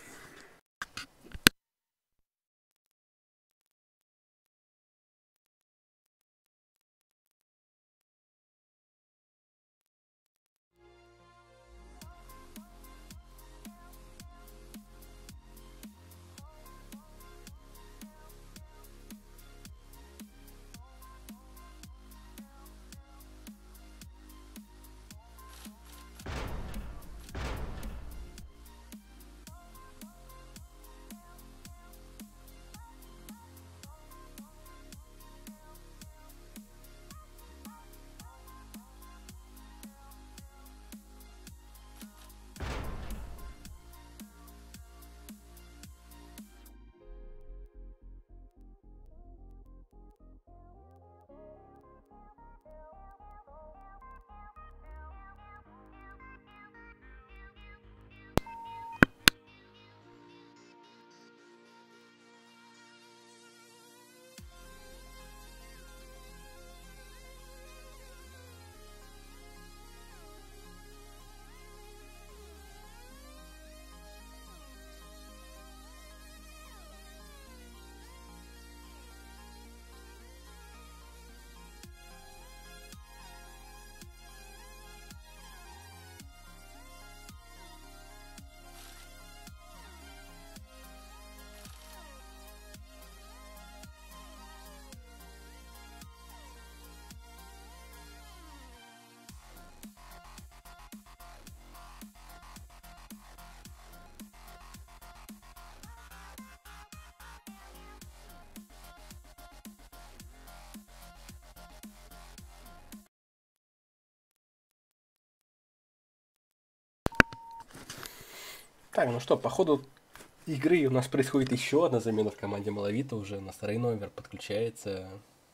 Так, ну что, по ходу игры у нас происходит еще одна замена в команде Малавита. Уже у нас Рейновер подключается.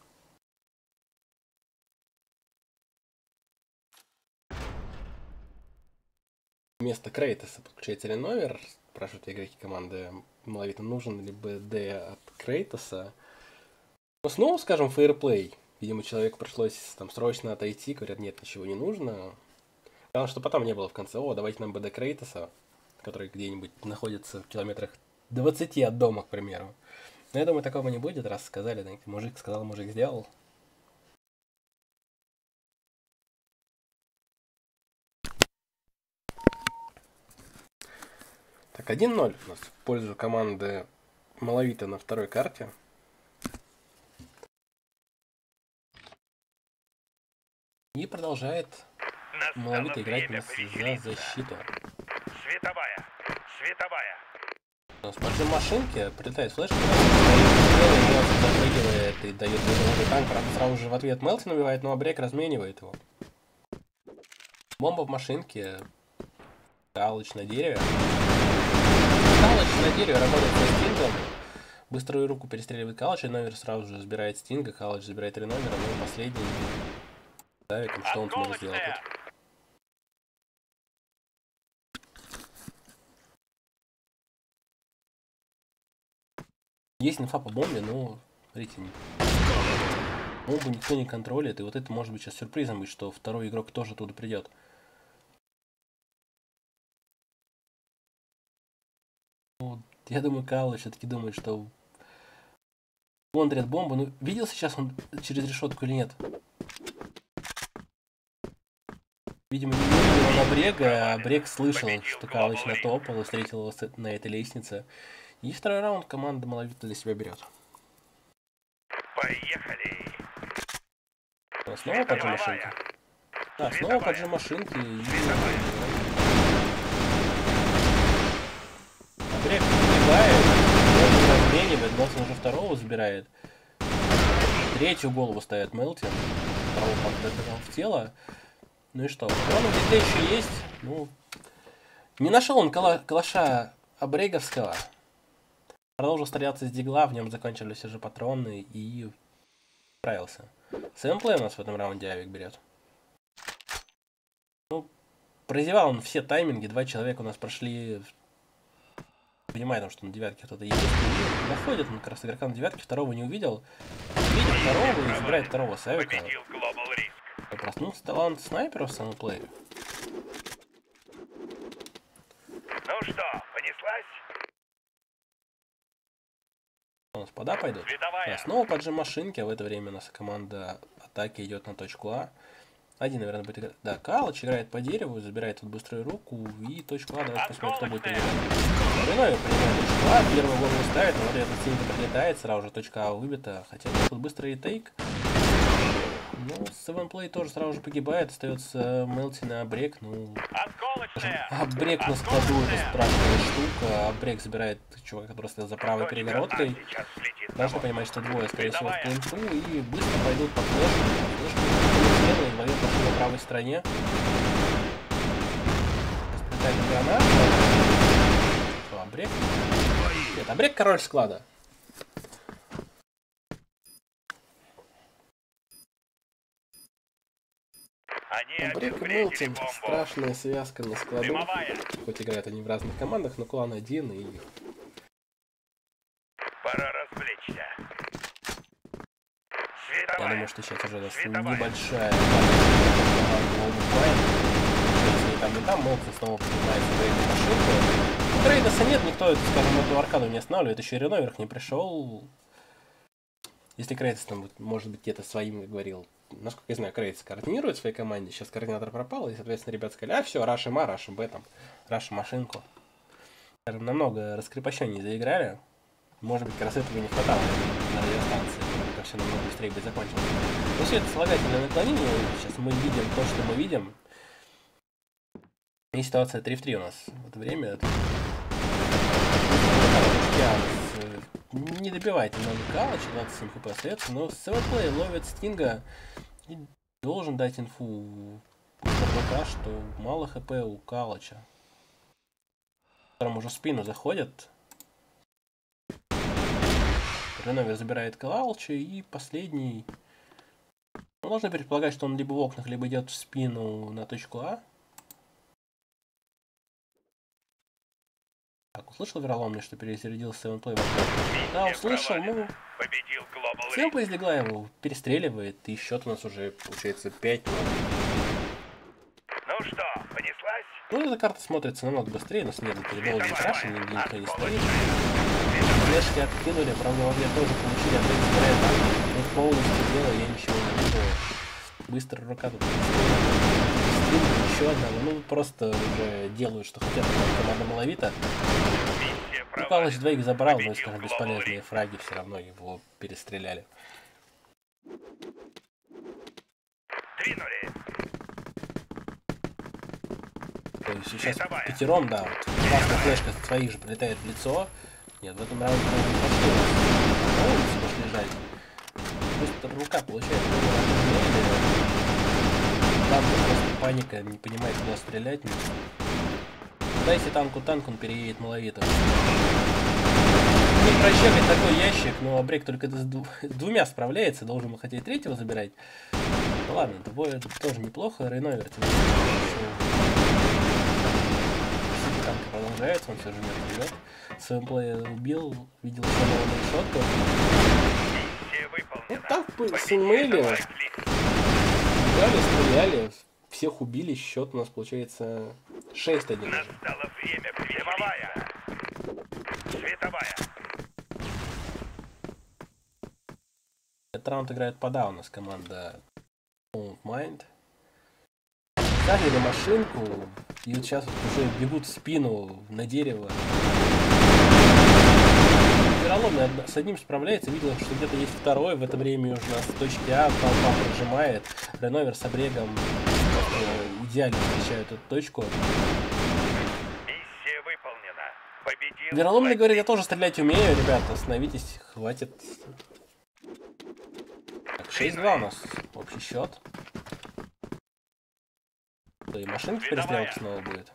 Вместо Крейтоса подключается Рейновер. Спрашивают игроки команды Малавита, нужен ли БД от Крейтоса. Но снова, скажем, фейерплей. Видимо, человеку пришлось там срочно отойти. Говорят, нет, ничего не нужно. Потому что потом не было в конце, о, давайте нам БД Крейтоса, который где-нибудь находится в километрах 20 от дома, к примеру. Но я думаю, такого не будет, раз сказали, да, мужик сказал, мужик сделал. Так, 1-0 у нас в пользу команды Малавита на второй карте. И продолжает Малавита играть у нас за защиту. Световая. Световая. У нас под машинки прилетает флешка, запрыгивает и дает другой танк, правда, сразу же в ответ Мелтин убивает, но Абрек разменивает его. Бомба в машинке. Калыч на дереве. Калыч на дереве работает со Стингом. Быструю руку перестреливает Калыч, Реномер сразу же забирает Стинга, Калыч забирает Реномера, но последний Давиком, что он сможет сделать тут? Есть инфа по бомбе, но, смотрите, бомбу никто не контролирует, и вот это может быть сейчас сюрпризом быть, что второй игрок тоже оттуда придет. Ну, я думаю, Калыч все-таки думает, что он дрет бомбу. Ну, видел сейчас он через решетку или нет? Видимо, не видел он Абрега, а Абрег слышал, что Калыч натопал и встретил его на этой лестнице. И второй раунд команда Малавита для себя берет. Поехали. Снова поджим машинки. Да, снова поджим машинки. Абрег убивает, Мелтин разменивает, Мелтин уже второго забирает. Третью голову ставит Мелтин. Второго поддержал в тело. Ну и что? Он где-то еще есть. Ну, не нашел он калаша Абреговского. Продолжил стреляться с дигла, в нем закончились уже патроны и справился. Сэмплей у нас в этом раунде Авик берет. Ну, прозевал он все тайминги, 2 человека у нас прошли. Понимает, что на девятке кто-то есть. И находит он как раз игрока на девятке, второго не увидел. Видит второго и забирает второго с Авика. Проснулся талант снайпера в Сэмплее. Ну что, понеслась? У нас пода пойдут. Да, снова поджим машинки, а в это время у нас команда атаки идет на точку А. Один, наверное, будет играть. Да, Калыч играет по дереву, забирает тут быструю руку и точку А. Давайте посмотрим, кто будет играть. Реномер принимает точку А, первую голову ставит, но вот этот синька прилетает, сразу же точка А выбита. Хотя тут быстрый ретейк. Ну, Севенплей тоже сразу же погибает, остается Мелтин и Абрек. Ну, Абрек на складу, это страшная штука. Абрек забирает чувака, который стоял за правой перегородкой. Должны понимать, что двое, скорее всего, в плинту, и быстро пойдут по флешке. Флешку и ловят на правой стороне. Прилетает граната. Что, Абрек? Нет, Абрек король склада. Абрек и Мелтин, страшная связка на складу. Хоть играют они в разных командах, но клан один и... Пора развлечься. Я думаю, что сейчас уже у нас небольшая... Там и там Мелтин снова поднимается в эту машинку. Трейдоса нет, никто, скажем, эту аркаду не останавливает, еще и Реномер не пришел. Если Крейтос там, может быть, где-то своим говорил. Насколько я знаю, Крейтос координирует в своей команде, сейчас координатор пропал, и, соответственно, ребята сказали, а все, рашим А, рашим Б, там, рашим машинку. Скажем, намного раскрепощеннее заиграли. Может быть, как раз этого не хватало на радиостанции, как все намного быстрее бы закончилось. Но все это слагательное наклонение, сейчас мы видим то, что мы видим. И ситуация 3 в 3 у нас в это время. Не добивает немного Калыча, 27 хп остается, но Севенплей ловит Стинга и должен дать инфу РВК, что мало хп у Калыча. Которым уже в спину заходят. Реномер забирает Калыча и последний. Ну, можно предполагать, что он либо в окнах, либо идет в спину на точку А. Так, услышал вероломный, что перезарядился Севенплей? Да, услышал, ну... Севенплей из Дигла его перестреливает, и счет у нас уже, получается, 5-0. Ну что, Ну, эта карта смотрится намного быстрее, но снег перебол не крашен, нигде никто не стоит. Флешки откинули, правда, во мне тоже получили, а ты забирает танк. Тут полностью дело, я ничего не вижу. Быстро рука тут еще одна, ну просто уже делают, что хотят, команда маловита. Ну, Палыч двоих забрал, но, скажем, бесполезные фраги все равно его перестреляли. То есть сейчас пятером, да, вот, классная флешка своих же прилетает в лицо. Нет, в этом раунде не пошли. На улице пошли жать. Быстро рука получает там просто паника, не понимает, куда стрелять. Дайте танку танк, он переедет маловито. Не прощекать такой ящик, но Абрек только с двумя справляется, должен хотеть третьего забирать. Ну ладно, двое тоже неплохо, Рейновер танк продолжается, он все жмет вперед. Своим плеер убил, видел шотку. Вот так с инмейли. Стреляли, всех убили, счет у нас получается 6-1. Настало время приземовая. Световая. Этот раунд играет пода у нас команда Mind. Заняли машинку, и вот сейчас вот уже бегут в спину на дерево. Вероломный с одним справляется, видел, что где-то есть второй, в это время уже нас с точки А толпа прожимает. Рейновер с Абрегом идеально встречают эту точку. Миссия выполнена. Победил. Вероломный говорит, я тоже стрелять умею, ребята, остановитесь, хватит. Так, 6-2 у нас общий счет. Да и машинка перестрелка снова будет.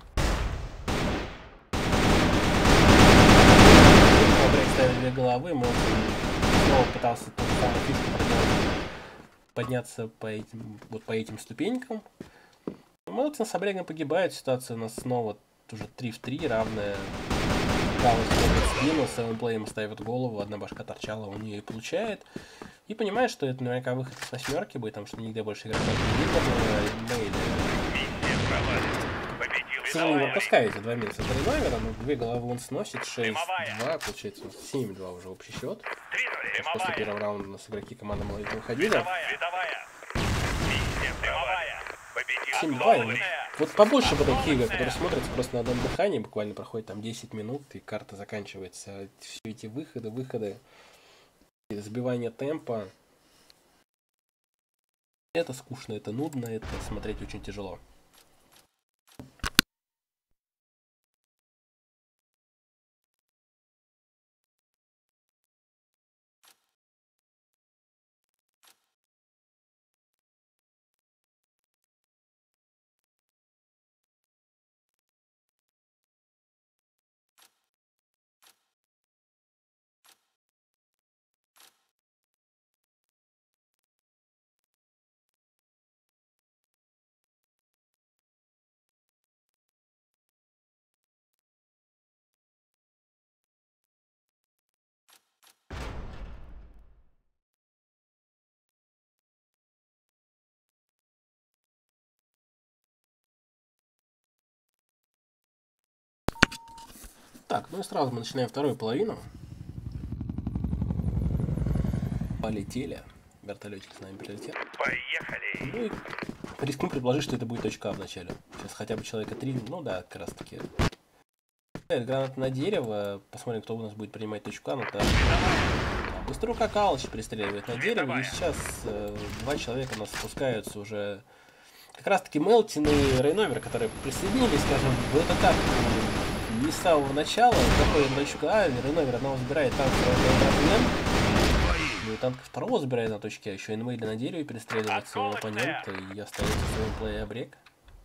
Абрег ставил две головы, Мелтон снова пытался ту самую фишку проделать, подняться по этим ступенькам. Мелтон с Абрегом погибает, ситуация у нас снова уже 3 в 3, равная. Палыч сдвинул, севенплеем ставит голову, одна башка торчала, он ее и получает. И понимает, что это наверняка выход с 8 будет, потому что нигде больше играть не будет. К сожалению, вы пропускаете 2 минуса от Рейновера, но 2 головы он сносит, 6-2, получается 7-2 уже общий счет. После первого раунда у нас игроки команды молодых выходили. 7-2, вот побольше бы таких игр, которые смотрятся просто на одном дыхании, буквально проходит там 10 минут, и карта заканчивается. Все эти выходы, сбивание темпа. Это скучно, это нудно, это смотреть очень тяжело. Так, ну и сразу мы начинаем вторую половину. Полетели. Вертолетик с нами прилетел. Поехали. Ну и рискну предположить, что это будет точка А в начале. Сейчас хотя бы человека 3, ну да, как раз таки. Граната на дерево. Посмотрим, кто у нас будет принимать точку А. Ну, так. Быстро рука Палыч пристреливает на дерево. И сейчас 2 человека у нас спускаются уже. Как раз таки Мелтин и Рейновер, которые присоединились, скажем, в этот этап не с самого начала. Заходит на точку А, Рейновер одного забирает, танк размен. Ну и танк второго забирает на точке А. Еще инмейли на дереве перестреливает своего оппонента. И остается своим плей Абрек.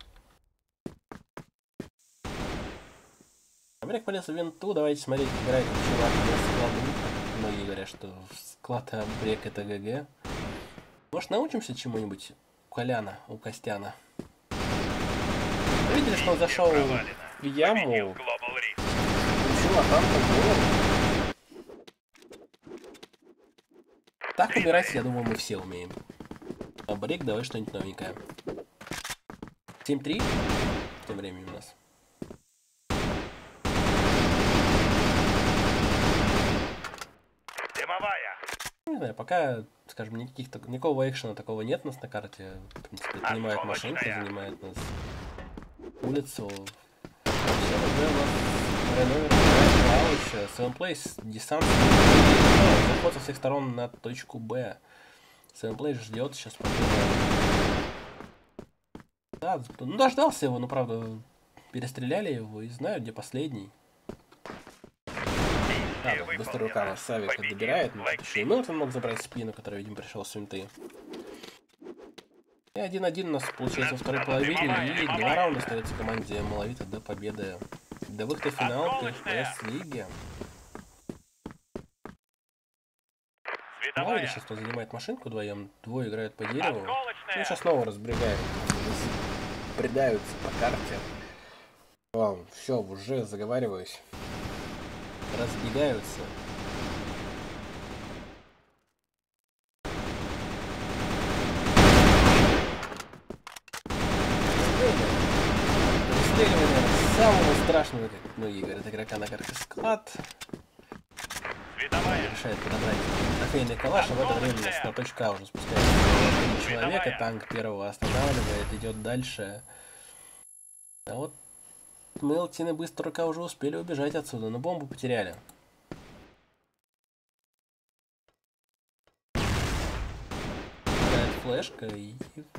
Абрек полез в винту. Давайте смотреть, как играет чувак на складу. Многие говорят, что склад Абрек это ГГ. Может, научимся чему-нибудь у Коляна, у Костяна? Вы видели, что он зашел в яму, получил атаку в голову. Так убирать, я думаю, мы все умеем. А Брик, давай что-нибудь новенькое. 7-3. тем временем у нас? Дымовая. Не знаю, пока, скажем, никакого экшена такого нет у нас на карте. В принципе, занимает машинка, занимает нас улицу. Все, уже у нас Реновер, Лауч, Seven Place, десант, заход со всех сторон на точку Б. Seven Place ждет сейчас. Да, ну дождался его, но правда перестреляли его и знают, где последний. Да, быстрая рука наш Савик добирает, но еще и Милтон мог забрать спину, который, видимо, пришел с винты. И 1-1 у нас получается во второй половине, и 2 раунда остается команде Малавита до победы. До выхода в финал КФПС лиги. Малавита сейчас тут занимает машинку вдвоем, двое играют по дереву. И сейчас снова разбегают. Предаются по карте. Все, уже заговариваюсь. Разбегаются. Перестреливание самого страшного, как многие говорят, игрока на карте склад. Решает подобрать трофейный калаш, а в это время нас на точку А уже спускается человека, танк первого останавливает, идет дальше. А вот Мелтин и быстро рука уже успели убежать отсюда, но бомбу потеряли. Флешка и...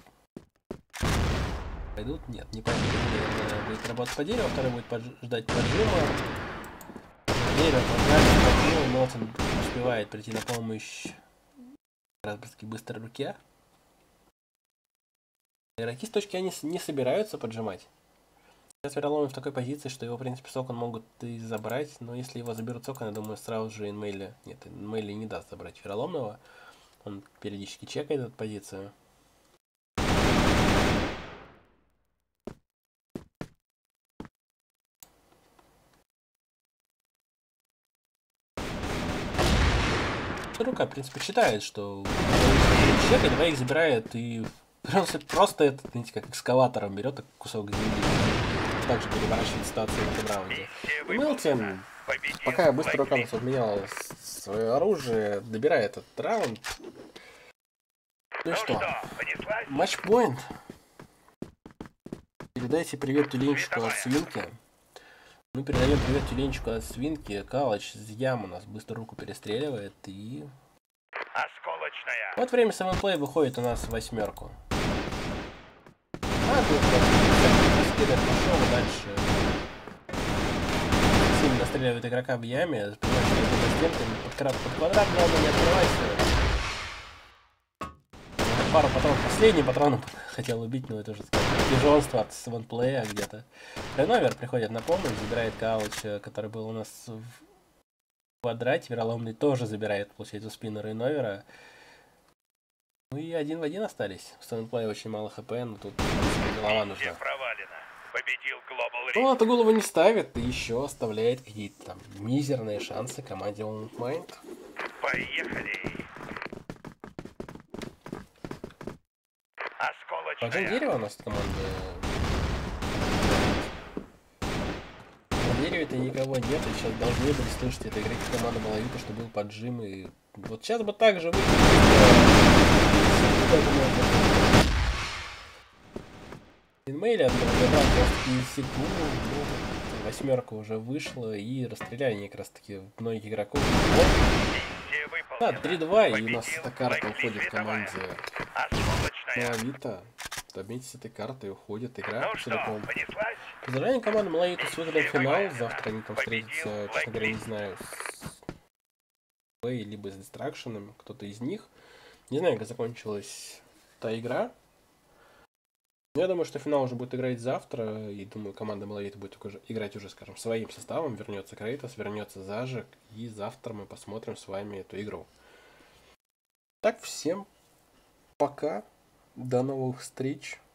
Пойдут? Нет, не пойдут. Один будет работать по дереву, второй будет ждать поджима. Дерево поджали, Мелтин успевает прийти на помощь как раз таки быстрой руке. Игроки с точки они не собираются поджимать. Сейчас Вероломный в такой позиции, что его, в принципе, Сокон могут и забрать, но если его заберут Сокон, я думаю, сразу же Инмейли... Нет, Инмейли не даст забрать Вероломного. Он периодически чекает эту позицию. Рука, в принципе, считает, что чекает, двоих забирает и просто это, знаете, как экскаватором берет кусок земли. Также переворачивает ситуацию в этом раунде. И Мелтин, пока быстро рука обменял свое оружие, добирает этот раунд. Ну и что? Матчпоинт. Передайте привет тюленчику от свинки. Мы передаем привет тюленчику от свинки. Калач с ям у нас быстро руку перестреливает и... Осколочная. Вот время самоплей выходит у нас в восьмерку. Пошел дальше. Сильно достреливает игрока в яме. Под квадрат, главное, не открывайся. Пару патронов. Последний патрон хотел убить, но это уже пижонство от саванплея где-то. Реновер приходит на помощь, забирает Калыча, который был у нас в квадрате. Вероломный тоже забирает, получается, спину Реновера. Ну и 1 в 1 остались. В саванплее очень мало хп, но тут голова нужна. Ну, эту голову не ставит и еще оставляет какие-то там мизерные шансы команде One Mind. Поехали. Поджим дерева у нас команда. На дереве-то никого нет, и сейчас должны были слышать, это игроки команды Малавита, что был поджим, и вот сейчас бы так же выйти. Инмейли забрал просто секунду, восьмерка уже вышла, и расстреляли они как раз таки многих игроков. Да, 3-2, и у нас эта карта уходит в команде Малавита. Добить с этой картой уходит игра целиком. Поздравляем команду Малавита с выходом в финал. Завтра они там встретятся, честно говоря, не знаю, с Way, либо с Дистракшеном, кто-то из них. Не знаю, как закончилась та игра. Но я думаю, что финал уже будет играть завтра, и думаю, команда Малавита будет играть уже, скажем, своим составом. Вернется Крейтос, вернется Зажик, и завтра мы посмотрим с вами эту игру. Так, всем пока, до новых встреч.